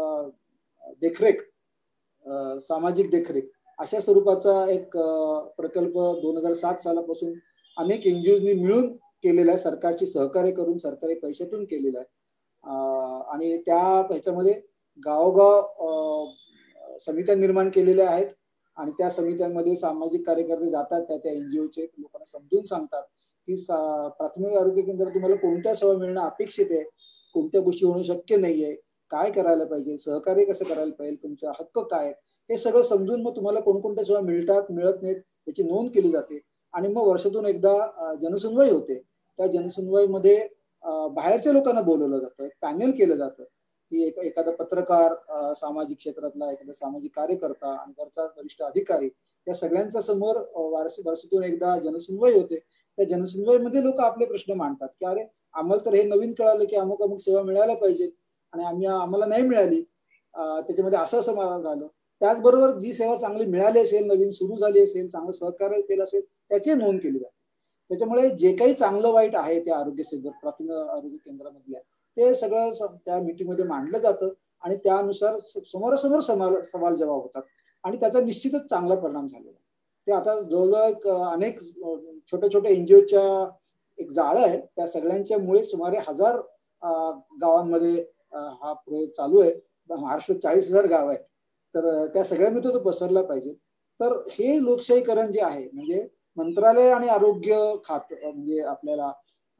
देखरेख, सामाजिक देखरेख अशा स्वरूपाचा एक प्रकल्प 2007 सालापासून अनेक एनजीओनी मिळून केलेला आहे, सरकारची सहकार्य करून, सरकारी पैशातून केलेला आहे. आणि त्या ह्याच्यामध्ये गावोगाव समित्या निर्माण केलेल्या आहेत आणि त्या समित्यांमध्ये सामाजिक कार्यकर्ते जातात, त्या एनजीओचे लोकांना समजून सांगतात की प्राथमिक आरोग्य केंद्रात तुम्हाला कोणत्या सेवा मिळणं अपेक्षित आहे, कोणत्या गोष्टी होणं शक्य नाहीये, काय करायला पाहिजे, सहकार्य कसं करायला पाहिजे, तुमचा हक्क काय, हे सगळं समजून मग तुम्हाला कोणकोणत्या सेवा मिळतात मिळत नाहीत याची नोंद केली जाते. आणि मग वर्षातून एकदा जनसुनवाई होते. त्या जनसुनवाईमध्ये बाहेरच्या लोकांना बोलवलं जातं, एक पॅनेल केलं जातं की एखादा पत्रकार, सामाजिक क्षेत्रातला एखादा सामाजिक कार्यकर्ता आणि वरचा वरिष्ठ अधिकारी, या सगळ्यांच्या समोर वर्षातून एकदा जनसुनवाई होते. त्या जनसुनवाईमध्ये लोक आपले प्रश्न मांडतात की अरे आम्हाला तर हे नवीन कळालं की अमुक अमुक सेवा मिळायला पाहिजे आणि आम्हाला नाही मिळाली, त्याच्यामध्ये असं मला झालं. त्याचबरोबर जी सेवा चांगली मिळाली असेल, नवीन सुरू झाली असेल, चांगलं सहकार्य केलं असेल, त्याची नोंद केली जाते. त्याच्यामुळे जे काही चांगलं वाईट आहे त्या आरोग्य सेवेवर, प्राथमिक आरोग्य केंद्रामधल्या, ते सगळं त्या मीटिंगमध्ये मांडलं जातं आणि त्यानुसार समोरासमोर सवाल जवाब होतात आणि त्याचा निश्चितच चांगला परिणाम झालेला. ते आता जवळजवळ अनेक छोट्या छोट्या एनजीओच्या एक जाळं आहे, त्या सगळ्यांच्या मुळे सुमारे 1000 गावांमध्ये हा प्रयोग चालू आहे. महाराष्ट्रात 40,000 गाव आहेत तर त्या सगळ्यामध्ये तो पसरला पाहिजे. तर हे लोकशाहीकरण जे आहे म्हणजे मंत्रालय आणि आरोग्य खात म्हणजे आपल्याला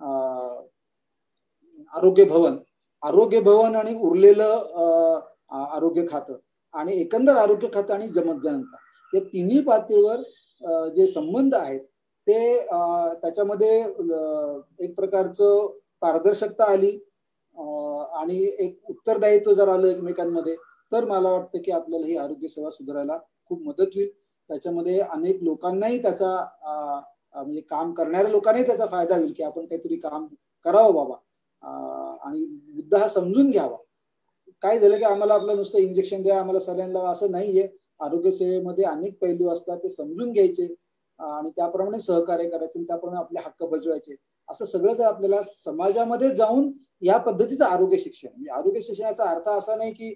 आरोग्य भवन आणि उरलेलं आरोग्य खातं आणि एकंदर आरोग्य खातं आणि जनता या तिन्ही पातळीवर जे संबंध आहेत ते त्याच्यामध्ये एक प्रकारचं पारदर्शकता आली आणि एक उत्तरदायित्व जर आलं एकमेकांमध्ये तर मला वाटतं की आपल्याला ही आरोग्य सेवा सुधारायला खूप मदत होईल. त्याच्यामध्ये अनेक लोकांनाही त्याचा म्हणजे काम करणाऱ्या लोकांनाही त्याचा फायदा होईल की आपण काहीतरी काम करावं बाबा आणि मुद्दा हा समजून घ्यावा. काय झालं की आम्हाला आपलं नुसतं इंजेक्शन द्या आम्हाला सलाईन लावा असं नाहीये. आरोग्य सेवेमध्ये अनेक पैलू असतात ते समजून घ्यायचे आणि त्याप्रमाणे सहकार्य करायचे त्याप्रमाणे आपले हक्क बजवायचे. असं सगळं जर आपल्याला समाजामध्ये जाऊन या पद्धतीचं आरोग्य शिक्षण म्हणजे आरोग्य शिक्षणाचा अर्थ असा नाही की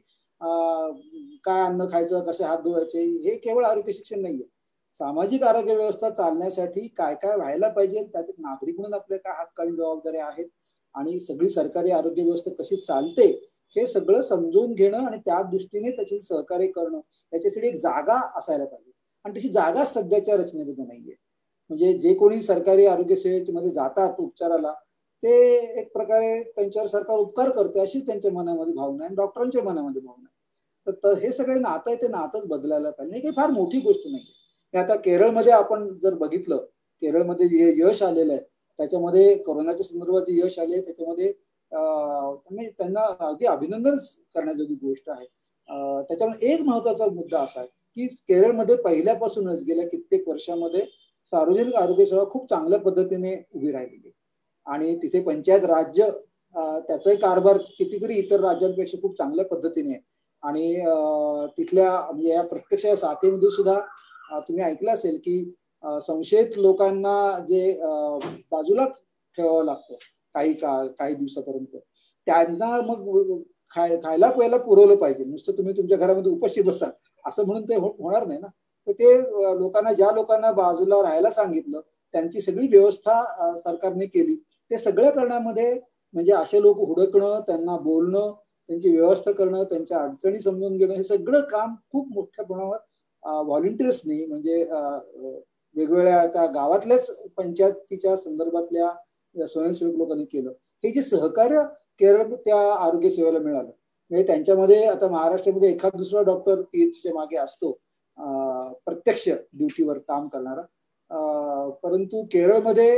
काय अन्न खायचं कसे हात धुवायचे हे केवळ आरोग्य शिक्षण नाहीये. सामाजिक आरोग्य व्यवस्था चालण्यासाठी काय काय व्हायला पाहिजे त्यात नागरिक म्हणून आपल्या काय हक्क आणि जबाबदाऱ्या आहेत आणि सगळी सरकारी आरोग्य व्यवस्था कशी चालते हे सगळं समजून घेणं आणि त्या दृष्टीने त्याचे सहकार्य करणं त्याच्यासाठी एक जागा असायला पाहिजे आणि तशी जागा सध्याच्या रचनेमध्ये नाहीये. म्हणजे जे कोणी सरकारी आरोग्य सेवेमध्ये जातात उपचाराला ते एक प्रकारे त्यांच्यावर सरकार उपकार करते अशी त्यांच्या मनामध्ये भावना आहे डॉक्टरांच्या मनामध्ये भावना आहे. तर हे सगळे नातं आहे ते नातंच बदलायला पाहिजे. काही फार मोठी गोष्ट नाही. आता केरळमध्ये आपण जर बघितलं केरळमध्ये जे यश आलेलं आहे त्याच्यामध्ये कोरोनाच्या संदर्भात जे यश आले त्याच्यामध्ये त्यांना अगदी अभिनंदन करण्याजोगी गोष्ट आहे. त्याच्यामध्ये एक महत्वाचा मुद्दा असा आहे की केरळमध्ये पहिल्यापासूनच गेल्या कित्येक वर्षामध्ये सार्वजनिक आरोग्य सेवा खूप चांगल्या पद्धतीने उभी राहिलेली आणि तिथे पंचायत राज्य त्याचाही कारभार कितीतरी इतर राज्यांपेक्षा खूप चांगल्या पद्धतीने आहे आणि तिथल्या म्हणजे या प्रत्यक्ष साथीमध्ये सुद्धा तुम्ही ऐकलं असेल की संशयित लोकांना जे बाजूला ठेवावं लागतं काही दिवसापर्यंत त्यांना मग खायला प्यायला पुरवलं पाहिजे. नुसतं तुम्ही तुमच्या घरामध्ये उपाशी बसा असं म्हणून ते होणार नाही ना. तर ते ज्या लोकांना बाजूला राहायला सांगितलं त्यांची सगळी व्यवस्था सरकारने केली. ते सगळ्या करण्यामध्ये म्हणजे असे लोक हुडकणं त्यांना बोलणं त्यांची व्यवस्था करणं त्यांच्या अडचणी समजून घेणं हे सगळं काम खूप मोठ्या प्रमाणावर व्हॉलंटियर्सनी म्हणजे वेगवेगळ्या त्या गावातल्याच पंचायतीच्या संदर्भातल्या स्वयंसेवक लोकांनी केलं. हे जे सहकार्य केरळ त्या आरोग्य सेवेला मिळालं म्हणजे त्यांच्यामध्ये आता महाराष्ट्रामध्ये एखाद दुसरा डॉक्टर पीएचच्या मागे असतो प्रत्यक्ष ड्युटीवर काम करणारा परंतु केरळमध्ये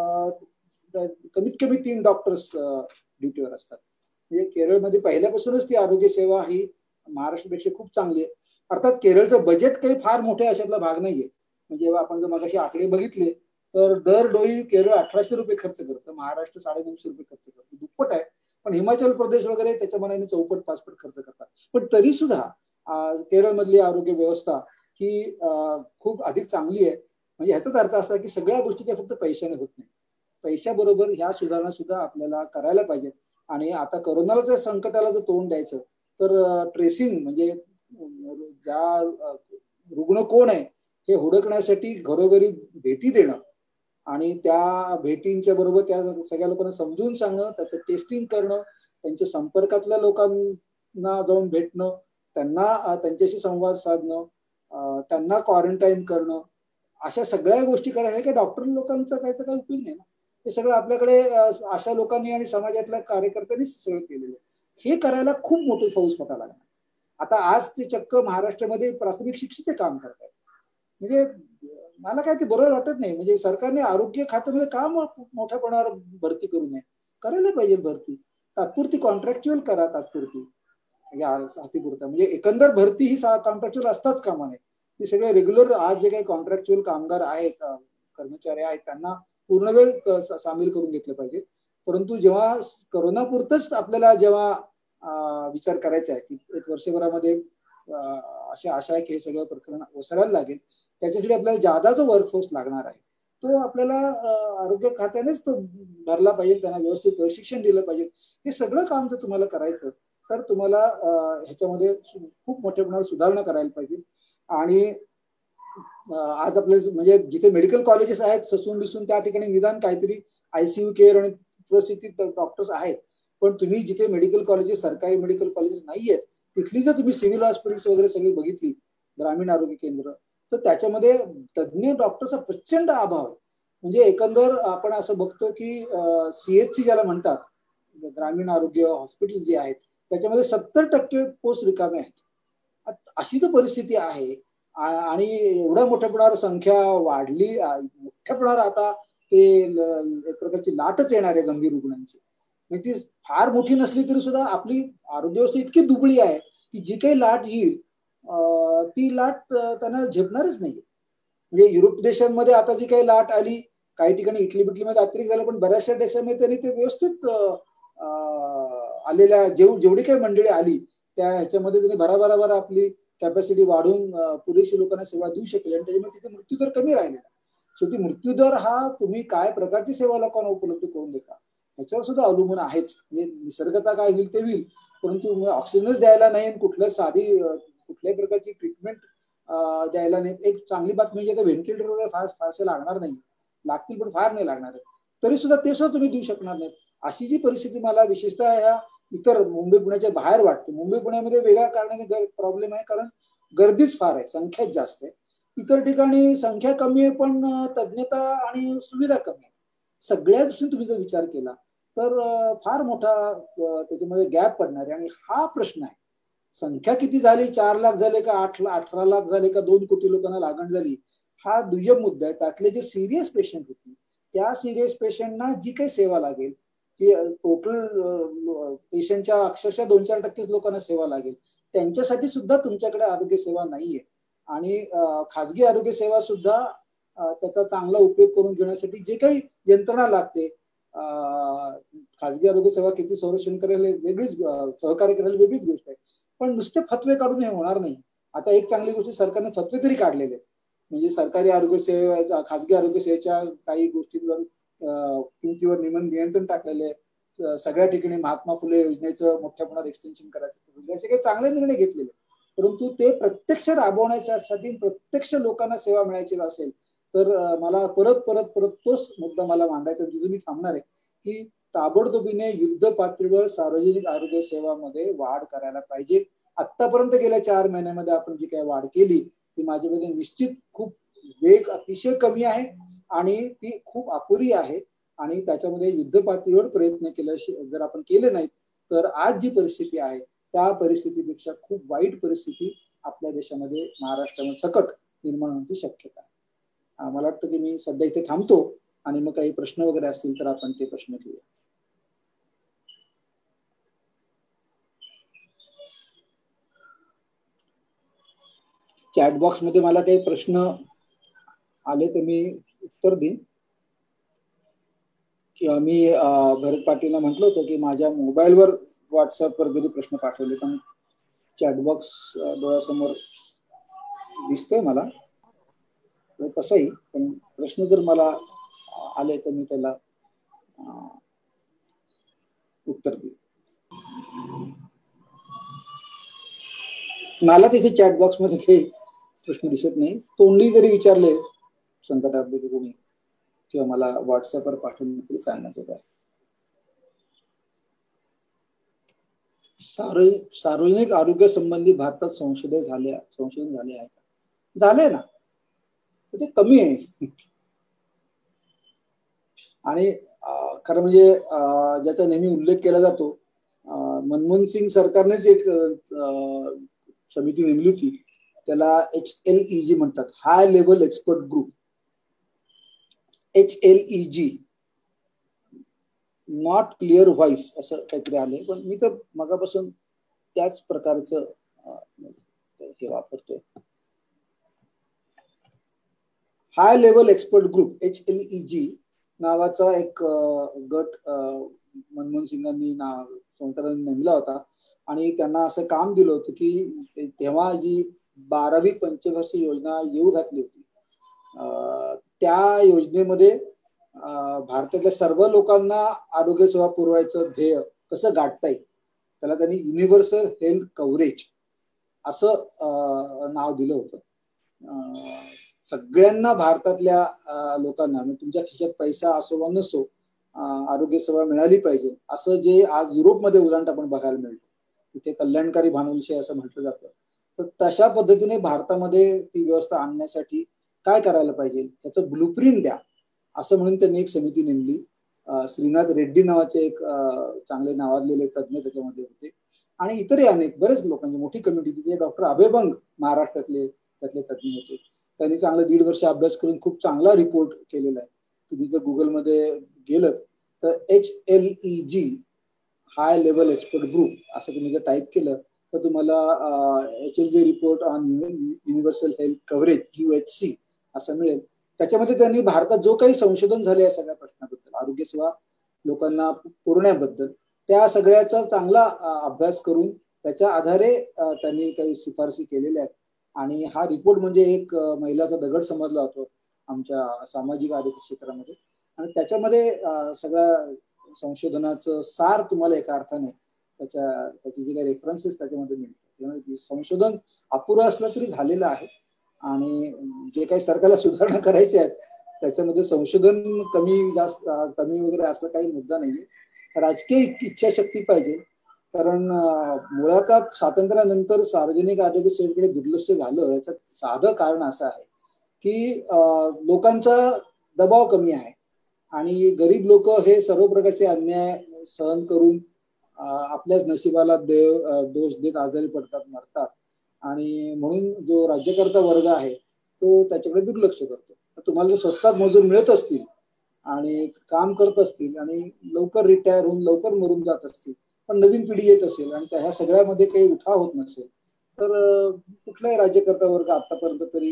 कमीत कमी 3 डॉक्टर्स ड्युटीवर असतात. म्हणजे केरळमध्ये पहिल्यापासूनच ती आरोग्य सेवा ही महाराष्ट्रापेक्षा खूप चांगली आहे. अर्थात केरळचं बजेट काही फार मोठ्या अशातला भाग नाहीये. म्हणजे जेव्हा आपण जर मगाशी आकडे बघितले तर दर डोळी केरळ 1800 रुपये खर्च करतं महाराष्ट्र 950 रुपये खर्च करतो दुप्पट आहे. पण हिमाचल प्रदेश वगैरे त्याच्या मनाने 4-5 खर्च करतात. पण तरी सुद्धा केरळमधली आरोग्य व्यवस्था ही खूप अधिक चांगली आहे. म्हणजे ह्याचाच अर्थ असा की सगळ्या गोष्टी त्या फक्त पैशाने होत नाही. पैशाबरोबर ह्या सुधारणा सुद्धा आपल्याला करायला पाहिजेत. आणि आता कोरोनाच्या संकटाला जर तोंड द्यायचं तर ट्रेसिंग म्हणजे ज्या रुग्ण कोण आहे हे हुडकण्यासाठी घरोघरी भेटी देणं आणि त्या भेटींच्या बरोबर त्या सगळ्या लोकांना समजून सांगणं त्याचं टेस्टिंग करणं त्यांच्या संपर्कातल्या लोकांना जाऊन भेटणं त्यांना त्यांच्याशी संवाद साधणं त्यांना क्वारंटाईन करणं अशा सगळ्या गोष्टी करायच्या की डॉक्टर लोकांचा काही उपयोग नाही ना. हे सगळं आपल्याकडे अशा लोकांनी आणि समाजातल्या कार्यकर्त्यांनी सगळं केलेलं आहे. हे करायला खूप मोठं फौज फटा लागणार. आता आज ते चक्क महाराष्ट्रामध्ये प्राथमिक शिक्षक काम करतात. म्हणजे मला काय ते बरोबर वाटत नाही. म्हणजे सरकारने आरोग्य खात्यामध्ये का मोठ्या प्रमाणावर भरती करू नये. करायला पाहिजे भरती. तात्पुरती कॉन्ट्रॅक्च्युअल करा तात्पुरती हातीपुरता. म्हणजे एकंदर भरती ही कॉन्ट्रॅक्च्युअल असताच कामा नये. ते सगळे रेग्युलर आज जे काही कॉन्ट्रॅक्च्युअल कामगार आहेत कर्मचारी आहेत त्यांना पूर्ण वेळ सामील करून घेतलं पाहिजे. परंतु जेव्हा करोनापुरतच आपल्याला जेव्हा विचार करायचा आहे की 1 वर्षभरामध्ये आशा आहे की हे सगळं प्रकरण ओसरायला लागेल त्याच्यासाठी आपल्याला जादा जो वर्कफोर्स लागणार आहे तो आपल्याला आरोग्य खात्यानेच तो भरला पाहिजे. त्यांना व्यवस्थित प्रशिक्षण दिलं पाहिजे. हे सगळं काम जर तुम्हाला करायचं तर तुम्हाला ह्याच्यामध्ये खूप मोठ्या प्रमाणावर सुधारणा करायला पाहिजे. आणि आज आपले म्हणजे जिथे मेडिकल कॉलेजेस आहेत ससून बिसून त्या ठिकाणी निदान काहीतरी ICU केअर आणि परिस्थितीत डॉक्टर्स आहेत. पण तुम्ही जिथे मेडिकल कॉलेजेस सरकारी मेडिकल कॉलेजेस नाहीयेत तिथली जर तुम्ही सिव्हिल हॉस्पिटल्स वगैरे सगळी बघितली, ग्रामीण आरोग्य केंद्र, तर त्याच्यामध्ये तज्ज्ञ डॉक्टरचा प्रचंड अभाव आहे. म्हणजे एकंदर आपण असं बघतो की CHC ज्याला म्हणतात, ग्रामीण आरोग्य हॉस्पिटल जे आहेत, त्याच्यामध्ये 70% पोस्ट रिकामे आहेत. अशी जर परिस्थिती आहे आणि एवढ्या मोठ्या प्रमाणावर संख्या वाढली, मोठ्या प्रमाणावर आता ते एक प्रकारची लाटच येणार आहे गंभीर रुग्णांची. म्हणजे ती फार मोठी नसली तरी सुद्धा आपली आरोग्य व्यवस्था इतकी दुबळी आहे की जी काही लाट येईल ती लाट त्यांना झेपणारच नाही. म्हणजे युरोप देशांमध्ये आता जी काही लाट आली, काही ठिकाणी इटली बिटलीमध्ये अतिरिक्त झालं, पण बऱ्याचशा देशांमध्ये त्यांनी ते व्यवस्थित आलेल्या जेवढी काही मंडळी आली त्या ह्याच्यामध्ये त्यांनी भराभराभर आपली कॅपॅसिटी वाढवून पुरेशी लोकांना सेवा देऊ शकले आणि त्याच्यामुळे तिथे मृत्यूदर कमी राहिलेला. शेवटी मृत्यूदर हा तुम्ही काय प्रकारची सेवा लोकांना उपलब्ध करून देता ह्याच्यावर सुद्धा अवलंबून आहेच. म्हणजे निसर्गता काय होईल ते होईल, परंतु ऑक्सिजनच द्यायला नाही, कुठल्याही प्रकारची ट्रीटमेंट द्यायला नाही. एक चांगली बातमी म्हणजे व्हेंटिलेटर वगैरे फारसे लागणार नाही, लागतील पण फार नाही लागणार आहे, तरी सुद्धा ते सुद्धा तुम्ही देऊ शकणार नाही. अशी जी परिस्थिती मला विशेषतः ह्या इतर मुंबई पुण्याच्या बाहेर वाटते. मुंबई पुण्यामध्ये वेगळ्या कारणाने प्रॉब्लेम आहे, कारण गर्दीच फार आहे, संख्याच जास्त आहे. इतर ठिकाणी संख्या कमी आहे पण तज्ञता आणि सुविधा कमी आहे. सगळ्या दृष्टीने तुम्ही जर विचार केला तर फार मोठा त्याच्यामध्ये गॅप पडणार आहे. आणि हा प्रश्न आहे, संख्या किती झाली, 4 लाख झाले का 18 लाख झाले का 2 कोटी लोकांना लागण झाली, हा दुय्यम मुद्दा आहे. त्यातले जे सिरियस पेशंट होते त्या सिरियस पेशंटना जी काही सेवा लागेल की टोटल पेशंटच्या अक्षरशः 2-4% लोकांना सेवा लागेल, त्यांच्यासाठी सुद्धा तुमच्याकडे आरोग्य सेवा नाहीये. आणि खाजगी आरोग्य सेवा सुद्धा त्याचा चांगला उपयोग करून घेण्यासाठी जे काही यंत्रणा लागते, खाजगी आरोग्य सेवा किती संरक्षण करेल वेगळीच, सहकार्य करेल वेगळीच गोष्ट आहे, पण नुसते फतवे काढून हे होणार नाही. आता एक चांगली गोष्ट, सरकारने फतवे तरी काढलेले, म्हणजे सरकारी आरोग्य सेवा खाजगी आरोग्य सेवेच्या काही गोष्टींवर किमतीवर नियंत्रण टाकलेले, सगळ्या ठिकाणी महात्मा फुले योजनेचं मोठ्या प्रमाणात एक्सटेन्शन करायचं, असे काही चांगले निर्णय घेतलेले. परंतु ते प्रत्यक्ष राबवण्यासाठी, प्रत्यक्ष लोकांना सेवा मिळायची असेल तर मला परत तोच मुद्दा मला मांडायचा, तिथे मी थांबणार आहे की ताबडतोबीने युद्ध पातळीवर सार्वजनिक आरोग्य सेवामध्ये वाढ करायला पाहिजे. आतापर्यंत गेल्या 4 महिन्यामध्ये आपण जी काही वाढ केली ती माझ्यामध्ये निश्चित खूप वेग अतिशय कमी आहे आणि ती खूप अपुरी आहे. आणि त्याच्यामध्ये युद्ध पातळीवर प्रयत्न जर आपण केले नाहीत तर आज जी परिस्थिती आहे त्या परिस्थितीपेक्षा खूप वाईट परिस्थिती आपल्या देशामध्ये, महाराष्ट्रामध्ये सकट निर्माण होण्याची शक्यता आहे. मला वाटतं की मी सध्या इथे थांबतो आणि मग काही प्रश्न वगैरे असतील तर आपण ते प्रश्न घेऊया. चॅटबॉक्स मध्ये मला काही प्रश्न आले तर मी उत्तर देईन, किंवा मी भरत पाटीलला म्हटलं होतं की माझ्या मोबाईलवर व्हॉट्सअपवर जरी प्रश्न पाठवले तर चॅटबॉक्स डोळ्यासमोर दिसतोय मला कसंही, पण प्रश्न जर मला आले तर मी त्याला उत्तर देईन. मला तिथे चॅटबॉक्स मध्ये काही प्रश्न दिसत नाही. तोंडी जरी विचारले संकटात कोणी किंवा मला व्हॉट्सअपवर पाठवून तरी सांगण्यात येत आहे. सार्वजनिक आरोग्य संबंधी भारतात संशोधन झाले आहे का? झाले ना, ते कमी आहे. आणि खरं म्हणजे ज्याचा नेहमी उल्लेख केला जातो, मनमोहन सिंग सरकारनेच एक समिती नेमली होती, त्याला HLEG म्हणतात, high level expert group. HLEG, not clear voice असं काहीतरी आले, पण मी तर मगापासून त्याच प्रकारचं हे वापरतोय. High level expert group HLEG नावाचा एक गट मनमोहन सिंगांनी संस्थांनी नेमला होता आणि त्यांना असं काम दिलं होतं की तेव्हा जी 12वी पंचवार्षिक योजना येऊ घातली होती, त्या योजनेमध्ये भारतातल्या सर्व लोकांना आरोग्य सेवा पुरवायचं ध्येय कसं गाठता येईल, त्याला त्यांनी युनिव्हर्सल हेल्थ कव्हरेज असं नाव दिलं होतं. सगळ्यांना, भारतातल्या लोकांना, तुमच्या खिशात पैसा असो वा नसो, आरोग्य सेवा मिळाली पाहिजे, असं जे आज युरोपमध्ये उदाहरण आपण बघायला मिळतं. तिथे कल्याणकारी भानविषय असं म्हटलं जातं. तर तशा पद्धतीने भारतामध्ये ती व्यवस्था आणण्यासाठी काय करायला पाहिजे त्याचं ब्लूप्रिंट द्या असं म्हणून त्यांनी एक समिती नेमली. श्रीनाथ रेड्डी नावाचे एक चांगले नावाजलेले तज्ज्ञ त्याच्यामध्ये होते आणि इतरही अनेक बरेच लोकांची मोठी कमिटी होती. डॉक्टर अभयभंग महाराष्ट्रातले त्यातले तज्ज्ञ होते. त्यांनी चांगलं 1.5 वर्ष अभ्यास करून खूप चांगला रिपोर्ट केलेला आहे. तुम्ही जर गुगलमध्ये गेलं तर HLEG high level expert group असं तुम्ही जर टाईप केलं तर तुम्हाला HLG report on universal health coverage UHC असं मिळेल. त्याच्यामध्ये त्यांनी भारतात जो काही संशोधन झाले या सगळ्या प्रश्नाबद्दल, आरोग्य सेवा लोकांना पुरवण्याबद्दल, त्या सगळ्याचा चांगला अभ्यास करून त्याच्या आधारे त्यांनी काही शिफारसी केलेल्या आहेत. आणि हा रिपोर्ट म्हणजे एक मैलाचा दगड समजला होतो आमच्या सामाजिक आरोग्य क्षेत्रामध्ये. आणि त्याच्यामध्ये सगळ्या संशोधनाचं सार तुम्हाला एका अर्थाने त्याचे जे काही रेफरन्सेस त्याच्यामध्ये मिळतात. संशोधन अपुरं असलं तरी झालेलं आहे आणि जे काही सरकारला सुधारणा करायची आहेत त्याच्यामध्ये संशोधन कमी वगैरे असं काही मुद्दा नाहीये. राजकीय इच्छाशक्ती पाहिजे. कारण मुळात स्वातंत्र्यानंतर सार्वजनिक आरोग्य सेवेकडे दुर्लक्ष झालं याचं साधं कारण असं आहे की लोकांचा दबाव कमी आहे आणि गरीब लोक हे सर्व प्रकारचे अन्याय सहन करून आपल्याच नशिबाला दोष देत आजारी पडतात, मरतात. आणि म्हणून जो राज्यकर्ता वर्ग आहे तो त्याच्याकडे दुर्लक्ष करतो. तुम्हाला जर स्वस्तात मजूर मिळत असतील आणि काम करत असतील आणि लवकर रिटायर होऊन लवकर मरून जात असतील पण नवीन पिढी येत असेल आणि ह्या सगळ्यामध्ये काही उठाव होत नसेल तर कुठलाही राज्यकर्ता वर्ग आतापर्यंत तरी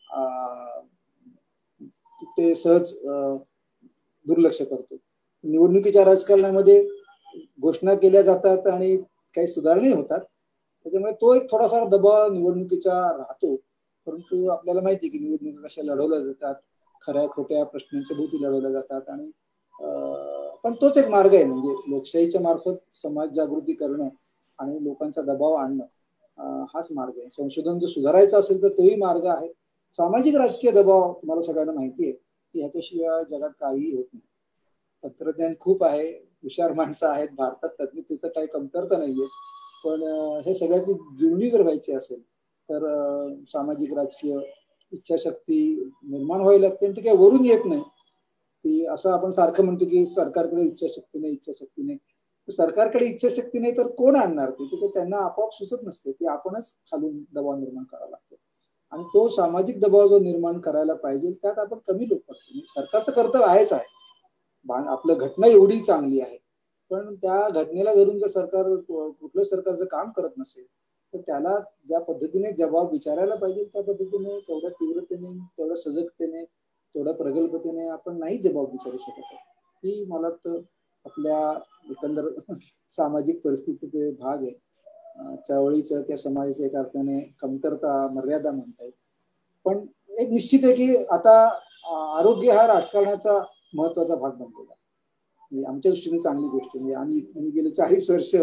ते सहज दुर्लक्ष करतो. निवडणुकीच्या राजकारणामध्ये घोषणा केल्या जातात आणि काही सुधारणाही होतात. त्याच्यामुळे तो एक थोडाफार दबाव निवडणुकीचा राहतो. परंतु आपल्याला माहिती आहे की निवडणुका कशा लढवल्या जातात, खऱ्या खोट्या प्रश्नांच्या भोवती लढवल्या जातात. आणि पण तोच एक मार्ग आहे. म्हणजे लोकशाहीच्या मार्फत समाज जागृती करणं आणि लोकांचा दबाव आणणं हाच मार्ग आहे. संशोधन जर सुधारायचं असेल तर तोही मार्ग आहे. सामाजिक राजकीय दबाव तुम्हाला सगळ्यांना माहिती आहे की ह्याच्याशिवाय जगात काहीही होत नाही. तंत्रज्ञान खूप आहे, हुशार माणसं आहेत भारतात, तज्ञतेचं काही कमतरता नाहीये. पण हे सगळ्याची जुळणी जर व्हायची असेल तर सामाजिक राजकीय इच्छाशक्ती निर्माण व्हायला लागते. ती काही वरून येत नाही. ती असं आपण सारखं म्हणतो की सरकारकडे इच्छाशक्ती नाही. सरकारकडे इच्छाशक्ती नाही तर कोण आणणार ती? त्यांना आपोआप सुचत नसते. ती आपणच खालून दबाव निर्माण करावा लागतो. आणि तो सामाजिक दबाव जो निर्माण करायला पाहिजे त्यात आपण कमी लोक करतो. सरकारचं कर्तव्य आहेच आहे. आपलं घटना एवढी चांगली आहे पण त्या घटनेला धरून जर सरकार कुठलं सरकार जर काम करत नसेल तर त्याला ज्या पद्धतीने जबाब विचारायला पाहिजे त्या पद्धतीने तेवढ्या तीव्रतेने, तेवढ्या सजगतेने, तेवढ्या प्रगल्भतेने आपण नाही जबाब विचारू शकत. ही मला वाटतं आपल्या एकंदर सामाजिक परिस्थितीचे भाग आहे. चळवळीचं त्या समाजाच्या एका अर्थाने कमतरता, मर्यादा म्हणता येईल. पण एक निश्चित आहे की आता आरोग्य हा राजकारणाचा महत्वाचा भाग बनलेला आहे. आमच्या दृष्टीने चांगली गोष्ट. म्हणजे आम्ही गेले 40 वर्ष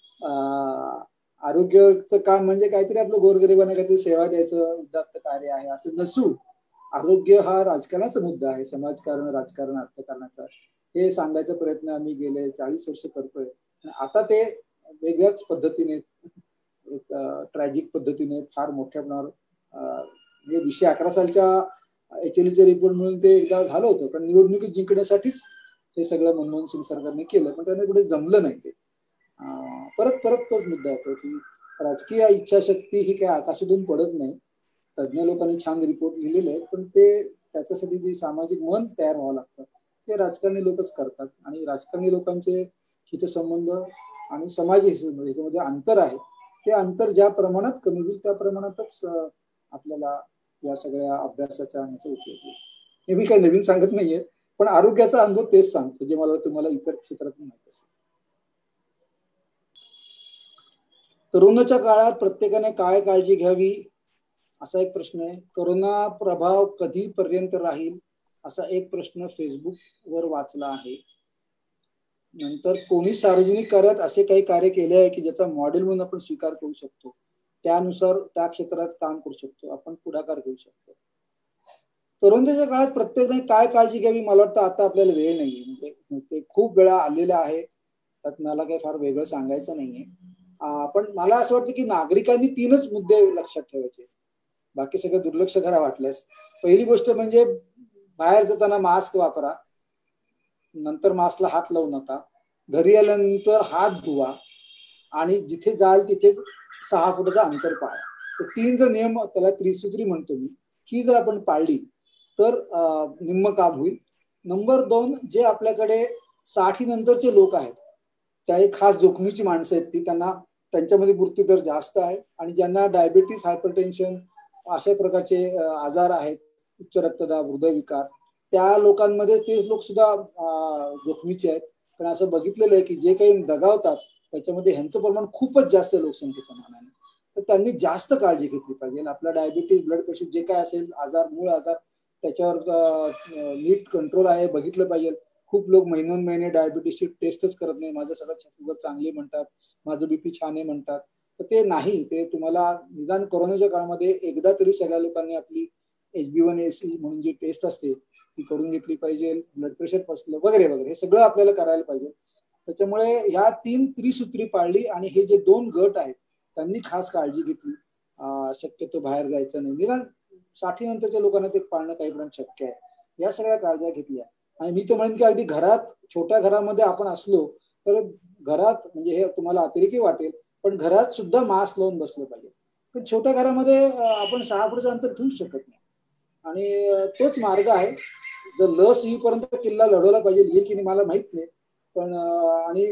आरोग्याचं काम म्हणजे काहीतरी आपलं गोरगरिबांना काहीतरी सेवा द्यायचं उदात्त कार्य आहे असं नसून आरोग्य हा राजकारणाचा मुद्दा आहे. समाजकारण, राजकारण, अर्थकारणाचा हे सांगायचा प्रयत्न आम्ही गेले 40 वर्ष करतोय. आता ते वेगळ्याच पद्धतीने, एक ट्रॅजिक पद्धतीने फार मोठ्या प्रमाणावर 2011 सालच्या HLEचे रिपोर्ट म्हणून ते एकदा झालं होतं. पण निवडणुकीत जिंकण्यासाठीच हे सगळं मनमोहन सिंग सरकारने केलं पण त्यांना कुठे जमलं नाही. ते परत तोच मुद्दा येतो की राजकीय इच्छाशक्ती ही काही आकाशातून पडत नाही. तज्ज्ञ लोकांनी छान रिपोर्ट लिहिलेले आहेत पण ते त्याच्यासाठी जे सामाजिक मन तयार व्हावं लागतं ते राजकारणी लोकच करतात. आणि राजकारणी लोकांचे हितसंबंध आणि समाज याच्यामध्ये अंतर आहे. ते अंतर ज्या प्रमाणात कमी होईल त्या प्रमाणातच आपल्याला या सगळ्या अभ्यासाचा उपयोग होईल. हे मी काही नवीन सांगत नाहीये पण आरोग्याचा अनुभव तेच सांगतो जे मला तुम्हाला इतर क्षेत्रातून माहिती असेल. कोरोनाच्या काळात प्रत्येकाने काय काळजी घ्यावी असा एक प्रश्न आहे. कोरोना प्रभाव कधीपर्यंत राहील असा एक प्रश्न फेसबुकवर वाचला आहे. नंतर कोणी सार्वजनिक कार्यात असे काही कार्य केले आहे की ज्याचा मॉडेल म्हणून आपण स्वीकार करू शकतो, त्यानुसार त्या क्षेत्रात काम करू शकतो, आपण पुढाकार घेऊ शकतो. कोरोनाच्या काळात प्रत्येकाने काय काळजी घ्यावी मला वाटतं आता आपल्याला वेळ नाहीये. म्हणजे ते खूप वेळा आलेलं आहे त्यात मला काही फार वेगळं सांगायचं नाहीये. पण मला असं वाटतं की नागरिकांनी 3च मुद्दे लक्षात ठेवायचे, बाकी सगळं दुर्लक्ष करा वाटल्यास. पहिली गोष्ट म्हणजे बाहेर जाताना मास्क वापरा, नंतर मास्कला हात लावू नका, घरी आल्यानंतर हात धुवा आणि जिथे जाल तिथे 6 फुटाचं अंतर पाळा. तर 3 जर नियम, त्याला त्रिसूत्री म्हणतो मी, ही जर आपण पाळली तर निम्म काम होईल. नंबर 2, जे आपल्याकडे 60 नंतरचे लोक आहेत, त्या एक खास जोखमीची माणसं आहेत, ती त्यांच्यामध्ये मृत्यू दर जास्त आहे आणि ज्यांना डायबिटीस, हायपरटेन्शन अशा प्रकारचे आजार आहेत, उच्च रक्तदाब, हृदयविकार, त्या लोकांमध्ये ते लोक सुद्धा जोखमीचे आहेत. पण असं बघितलेलं आहे की जे काही दगावतात त्याच्यामध्ये ह्यांचं प्रमाण खूपच जास्त आहे लोकसंख्येच्या मानाने. तर त्यांनी जास्त काळजी घेतली पाहिजे. आपला डायबिटीज, ब्लड प्रेशर जे काय असेल आजार, मूळ आजार, त्याच्यावर नीट कंट्रोल आहे बघितलं पाहिजे. खूप लोक महिने डायबिटीसची टेस्टच करत नाही. माझं सगळं शुगर चांगली म्हणतात, माझं बीपी छान आहे म्हणतात. तर ते नाही, ते तुम्हाला निदान कोरोनाच्या काळामध्ये एकदा तरी सगळ्या लोकांनी आपली HB1AC म्हणून जी टेस्ट असते ती करून घेतली पाहिजे. ब्लड प्रेशर पसलं वगैरे वगैरे हे सगळं आपल्याला करायला पाहिजे. त्याच्यामुळे ह्या 3 त्रिसूत्री पाळली आणि हे जे 2 गट आहेत त्यांनी खास काळजी घेतली. शक्यतो बाहेर जायचं नाही, निदान 60 नंतरच्या लोकांना ते पाळणं काही प्रमाणात शक्य आहे. या सगळ्या काळज्या घेतल्या. आणि मी तर म्हणेन की अगदी घरात, छोट्या घरामध्ये आपण असलो तर घरात, म्हणजे हे तुम्हाला अतिरेकी वाटेल, पण घरात सुद्धा मास्क लावून बसलं पाहिजे. पण छोट्या घरामध्ये आपण 6 फुटाचं अंतर ठेवूच शकत नाही आणि तोच मार्ग आहे. जर लस येईपर्यंत किल्ला लढवला पाहिजे, येईल की नाही मला माहित नाही, पण आणि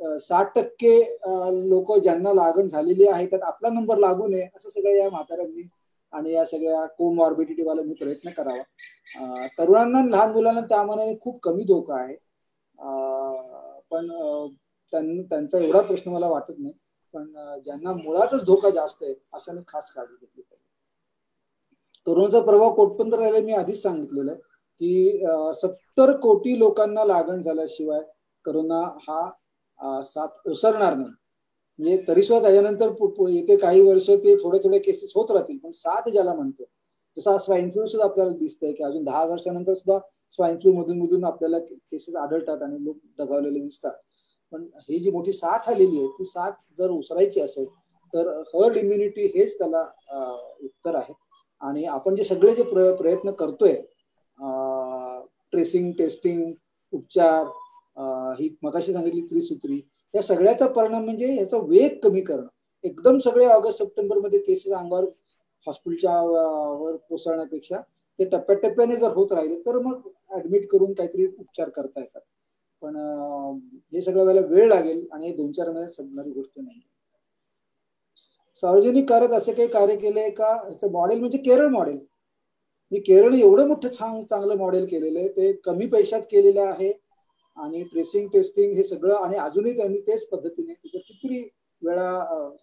60% लोक ज्यांना लागण झालेली आहे त्यात आपला नंबर लागू नये असं सगळं या म्हाताऱ्यांनी आणि या सगळ्या कोमॉर्बिडिटी वाल्यांनी प्रयत्न करावा. तरुणांना, लहान मुलांना त्या मनाने खूप कमी धोका आहे, पण त्यांचा एवढा प्रश्न मला वाटत नाही. पण ज्यांना मुळातच धोका जास्त आहे अशाने खास काळजी घेतली पाहिजे. कोरोनाचा प्रभाव कोटपर्यंत राहिला मी आधीच सांगितलेलं आहे की 70 कोटी लोकांना लागण झाल्याशिवाय कोरोना हा साथ ओसरणार नाही. म्हणजे तरी सुद्धा त्याच्यानंतर येते काही वर्ष ते थोडे केसेस होत राहतील, पण साथ ज्याला म्हणतो, जसा स्वाईन फ्लू सुद्धा आपल्याला दिसतंय की अजून 10 वर्षानंतर सुद्धा स्वाईन फ्लू मधून आपल्याला केसेस आढळतात आणि लोक दगावलेले दिसतात. पण ही जी मोठी साथ आलेली आहे ती साथ जर उसरायची असेल तर हर्ड इम्युनिटी हेच त्याला उत्तर आहे. आणि आपण जे सगळे जे प्रयत्न करतोय, ट्रेसिंग, टेस्टिंग, उपचार, ही मगाशी सांगितली त्रिसूत्री, या सगळ्याचा परिणाम म्हणजे याचा वेग कमी करणं. एकदम सगळे ऑगस्ट सप्टेंबर मध्ये केसेस अंगावर हॉस्पिटलच्या वर कोसळण्यापेक्षा ते टप्प्याटप्प्याने जर होत राहिले तर मग ऍडमिट करून काहीतरी उपचार करता येतात. पण हे सगळ्या वेळेला वेळ लागेल आणि हे 2-4 महिन्यात संपणारी गोष्ट नाही. सार्वजनिक कार्यात असे काही कार्य केले का, याचं मॉडेल म्हणजे केरळ मॉडेल. मी केरळ एवढं मोठं चांगलं मॉडेल केलेलं आहे, ते कमी पैशात केलेलं आहे आणि ट्रेसिंग, टेस्टिंग हे सगळं, आणि अजूनही त्यांनी तेच पद्धतीने त्याच्या किती वेळा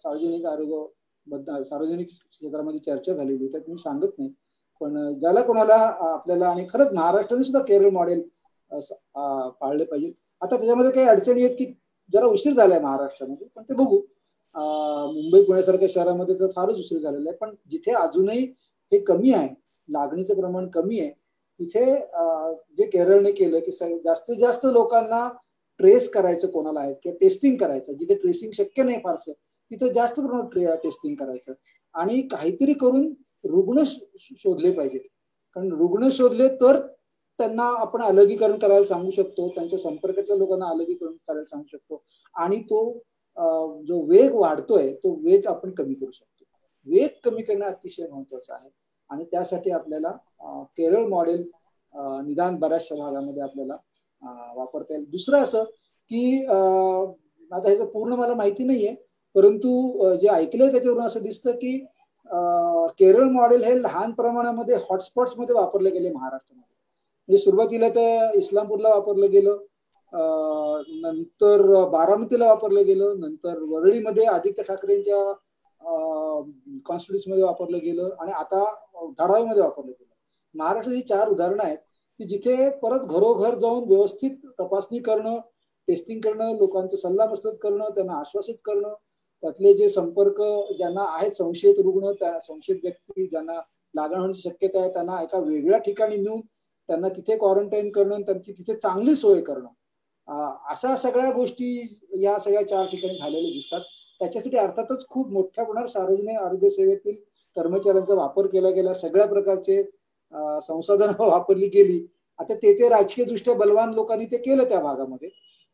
सार्वजनिक क्षेत्रामध्ये चर्चा झालेली तर तुम्ही सांगत नाही. पण ज्याला कोणाला आपल्याला, आणि खरंच महाराष्ट्राने सुद्धा केरळ मॉडेल पाळले पाहिजे. आता त्याच्यामध्ये काही अडचणी आहेत की जरा उशीर झालाय महाराष्ट्रामध्ये, पण ते बघू. मुंबई पुण्यासारख्या शहरामध्ये तर फारच उशीर झालेला आहे, पण जिथे अजूनही हे कमी आहे, लागणीचं प्रमाण कमी आहे, तिथे जे केरळने केलं की जास्तीत जास्त लोकांना ट्रेस करायचं कोणाला आहे किंवा टेस्टिंग करायचं, जिथे ट्रेसिंग शक्य नाही फारसं तिथे जास्त प्रमाणात टेस्टिंग करायचं आणि काहीतरी करून रुग्ण शोधले पाहिजेत. कारण रुग्ण शोधले तर त्यांना आपण अलगीकरण करायला सांगू शकतो, त्यांच्या संपर्काच्या लोकांना अलगीकरण करायला सांगू शकतो आणि तो जो वेग वाढतोय तो वेग आपण कमी करू शकतो. वेग कमी करणं अतिशय महत्वाचं आहे आणि त्यासाठी आपल्याला केरळ मॉडेल निदान बऱ्याचशा भागामध्ये आपल्याला वापरता येईल. दुसरं असं की आता ह्याचं पूर्ण मला माहिती नाहीये, परंतु जे ऐकलंय त्याच्यावरून असं दिसतं की केरळ मॉडेल हे लहान प्रमाणामध्ये हॉटस्पॉट्स मध्ये वापरले गेले महाराष्ट्रामध्ये. म्हणजे सुरुवातीला ते इस्लामपूरला वापरलं गेलं, नंतर बारामतीला वापरलं गेलं, नंतर वरळीमध्ये आदित्य ठाकरेंच्या कॉन्स्टिट्युन्सीमध्ये वापरलं गेलं आणि आता धारावीमध्ये वापरलं गेलं. महाराष्ट्राची 4 उदाहरणं आहेत की जिथे परत घरोघर जाऊन व्यवस्थित तपासणी करणं, टेस्टिंग करणं, लोकांचे सल्लामसलत करणं, त्यांना आश्वासित करणं, त्यातले जे संपर्क ज्यांना आहेत, संशयित रुग्ण, त्या संशयित व्यक्ती ज्यांना लागण होण्याची शक्यता आहे, त्यांना एका वेगळ्या ठिकाणी नेऊन त्यांना तिथे क्वारंटाईन करणं, त्यांची तिथे चांगली सोय करणं, अशा सगळ्या गोष्टी या सगळ्या 4 ठिकाणी झालेल्या दिसतात. त्याच्यासाठी अर्थातच खूप मोठ्या प्रमाणात सार्वजनिक आरोग्य सेवेतील कर्मचाऱ्यांचा वापर केला गेला, सगळ्या प्रकारचे संसाधनं वापरली गेली. आता ते राजकीय दृष्ट्या बलवान लोकांनी ते केलं त्या भागामध्ये.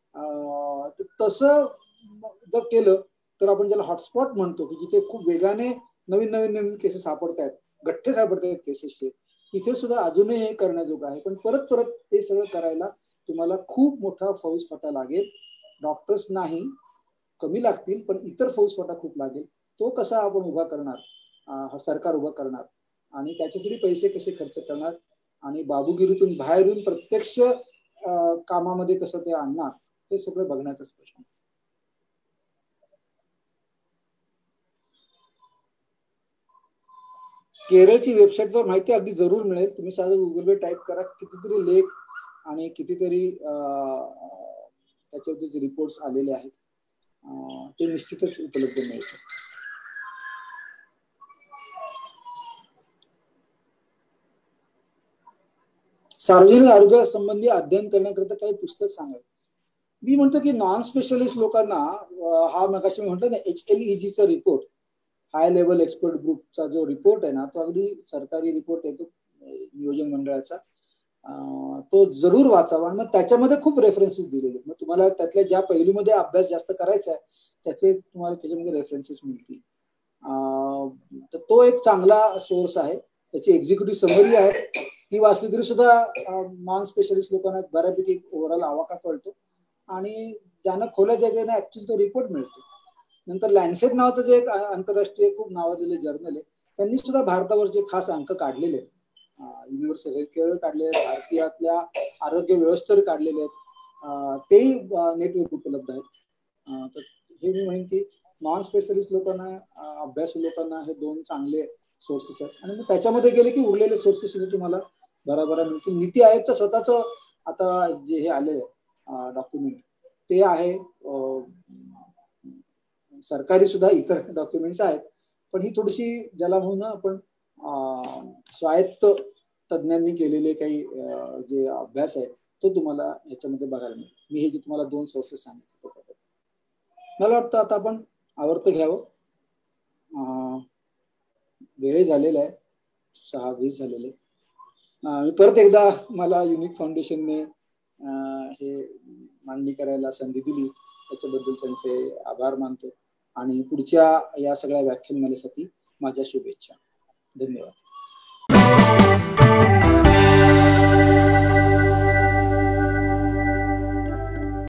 तसं जर केलं तर आपण ज्याला हॉटस्पॉट म्हणतो की जिथे खूप वेगाने नवीन केसेस सापडत आहेत, गठ्ठे सापडत आहेत केसेसचे, तिथे सुद्धा अजूनही हे करण्याजोगं आहे. पण परत ते सगळं करायला तुम्हाला खूप मोठा फौजफाटा लागेल. डॉक्टर्स नाही, कमी लागतील, पण इतर फौजफाटा खूप लागेल. तो कसा आपण उभा करणार, सरकार उभा करणार आणि त्याच्यासाठी पैसे कसे खर्च करणार आणि बाबूगिरीतून बाहेर येऊन प्रत्यक्ष कामामध्ये कसं ते आणणार, हे सगळं बघण्याचाच प्रश्न. केरळची वेबसाईटवर माहिती अगदी जरूर मिळेल. तुम्ही साधं गुगलवर टाईप करा, कितीतरी लेख आणि कितीतरी त्याच्यावरती जे रिपोर्ट्स आलेले आहेत ते निश्चितच उपलब्ध मिळतील. सार्वजनिक आरोग्य संबंधी अध्ययन करण्याकरिता काही पुस्तक सांगा. मी म्हणतो की नॉन स्पेशलिस्ट लोकांना हा मगाशी मी म्हटलं ना HLEG चा रिपोर्ट, हाय लेवल एक्सपर्ट ग्रुपचा जो रिपोर्ट आहे ना, तो अगदी सरकारी रिपोर्ट आहे तो नियोजन मंडळाचा, तो जरूर वाचावा. आणि मग त्याच्यामध्ये खूप रेफरन्सेस दिलेले, मग तुम्हाला त्यातल्या ज्या पैलूमध्ये अभ्यास जास्त करायचा आहे त्याचे तुम्हाला त्याच्यामध्ये रेफरन्सेस मिळतील. तर तो एक चांगला सोर्स आहे. त्याची एक्झिक्युटिव्ह समरी आहे, ती वाचली तरी सुद्धा नॉन स्पेशलिस्ट लोकांना बऱ्यापैकी ओव्हरऑल आवाका कळतो आणि ज्यांना खोल्या ज्याने ऍक्च्युअली तो रिपोर्ट मिळतो. नंतर लॅन्सेट नावाचं जे एक आंतरराष्ट्रीय खूप नावाजलेले जर्नल आहे, त्यांनी सुद्धा भारतावरचे खास अंक काढलेले आहेत, युनिव्हर्सल हेल्थ केअर काढलेले आहेत, भारतीयातल्या आरोग्य व्यवस्थेवर काढलेले आहेत, तेही नेटवर उपलब्ध आहेत. तर हे मी म्हणेन की नॉन स्पेशलिस्ट लोकांना, अभ्यासू लोकांना हे दोन चांगले सोर्सेस आहेत. आणि मग त्याच्यामध्ये गेले की उरलेले सोर्सेस सुद्धा तुम्हाला बराबरा मिळतील. नीती आयोगचं स्वतःच आता जे हे आले डॉक्युमेंट ते आहे, सरकारी सुद्धा इतर डॉक्युमेंट्स आहेत, पण ही थोडीशी ज्याला म्हणून आपण स्वायत्त तज्ञांनी केलेले काही जे अभ्यास आहे तो तुम्हाला ह्याच्यामध्ये बघायला मिळेल. मी हे जे तुम्हाला दोन सोर्सेस सांगितले, मला वाटतं आता आपण आवर्त घ्यावं. वेळ झालेला आहे, 6:20 झालेले. मी परत एकदा मला युनिक फाउंडेशनने हे मांडणी करायला संधी दिली त्याच्याबद्दल त्यांचे आभार मानतो आणि पुढच्या या सगळ्या व्याख्यानमालेसाठी माझ्या शुभेच्छा. धन्यवाद.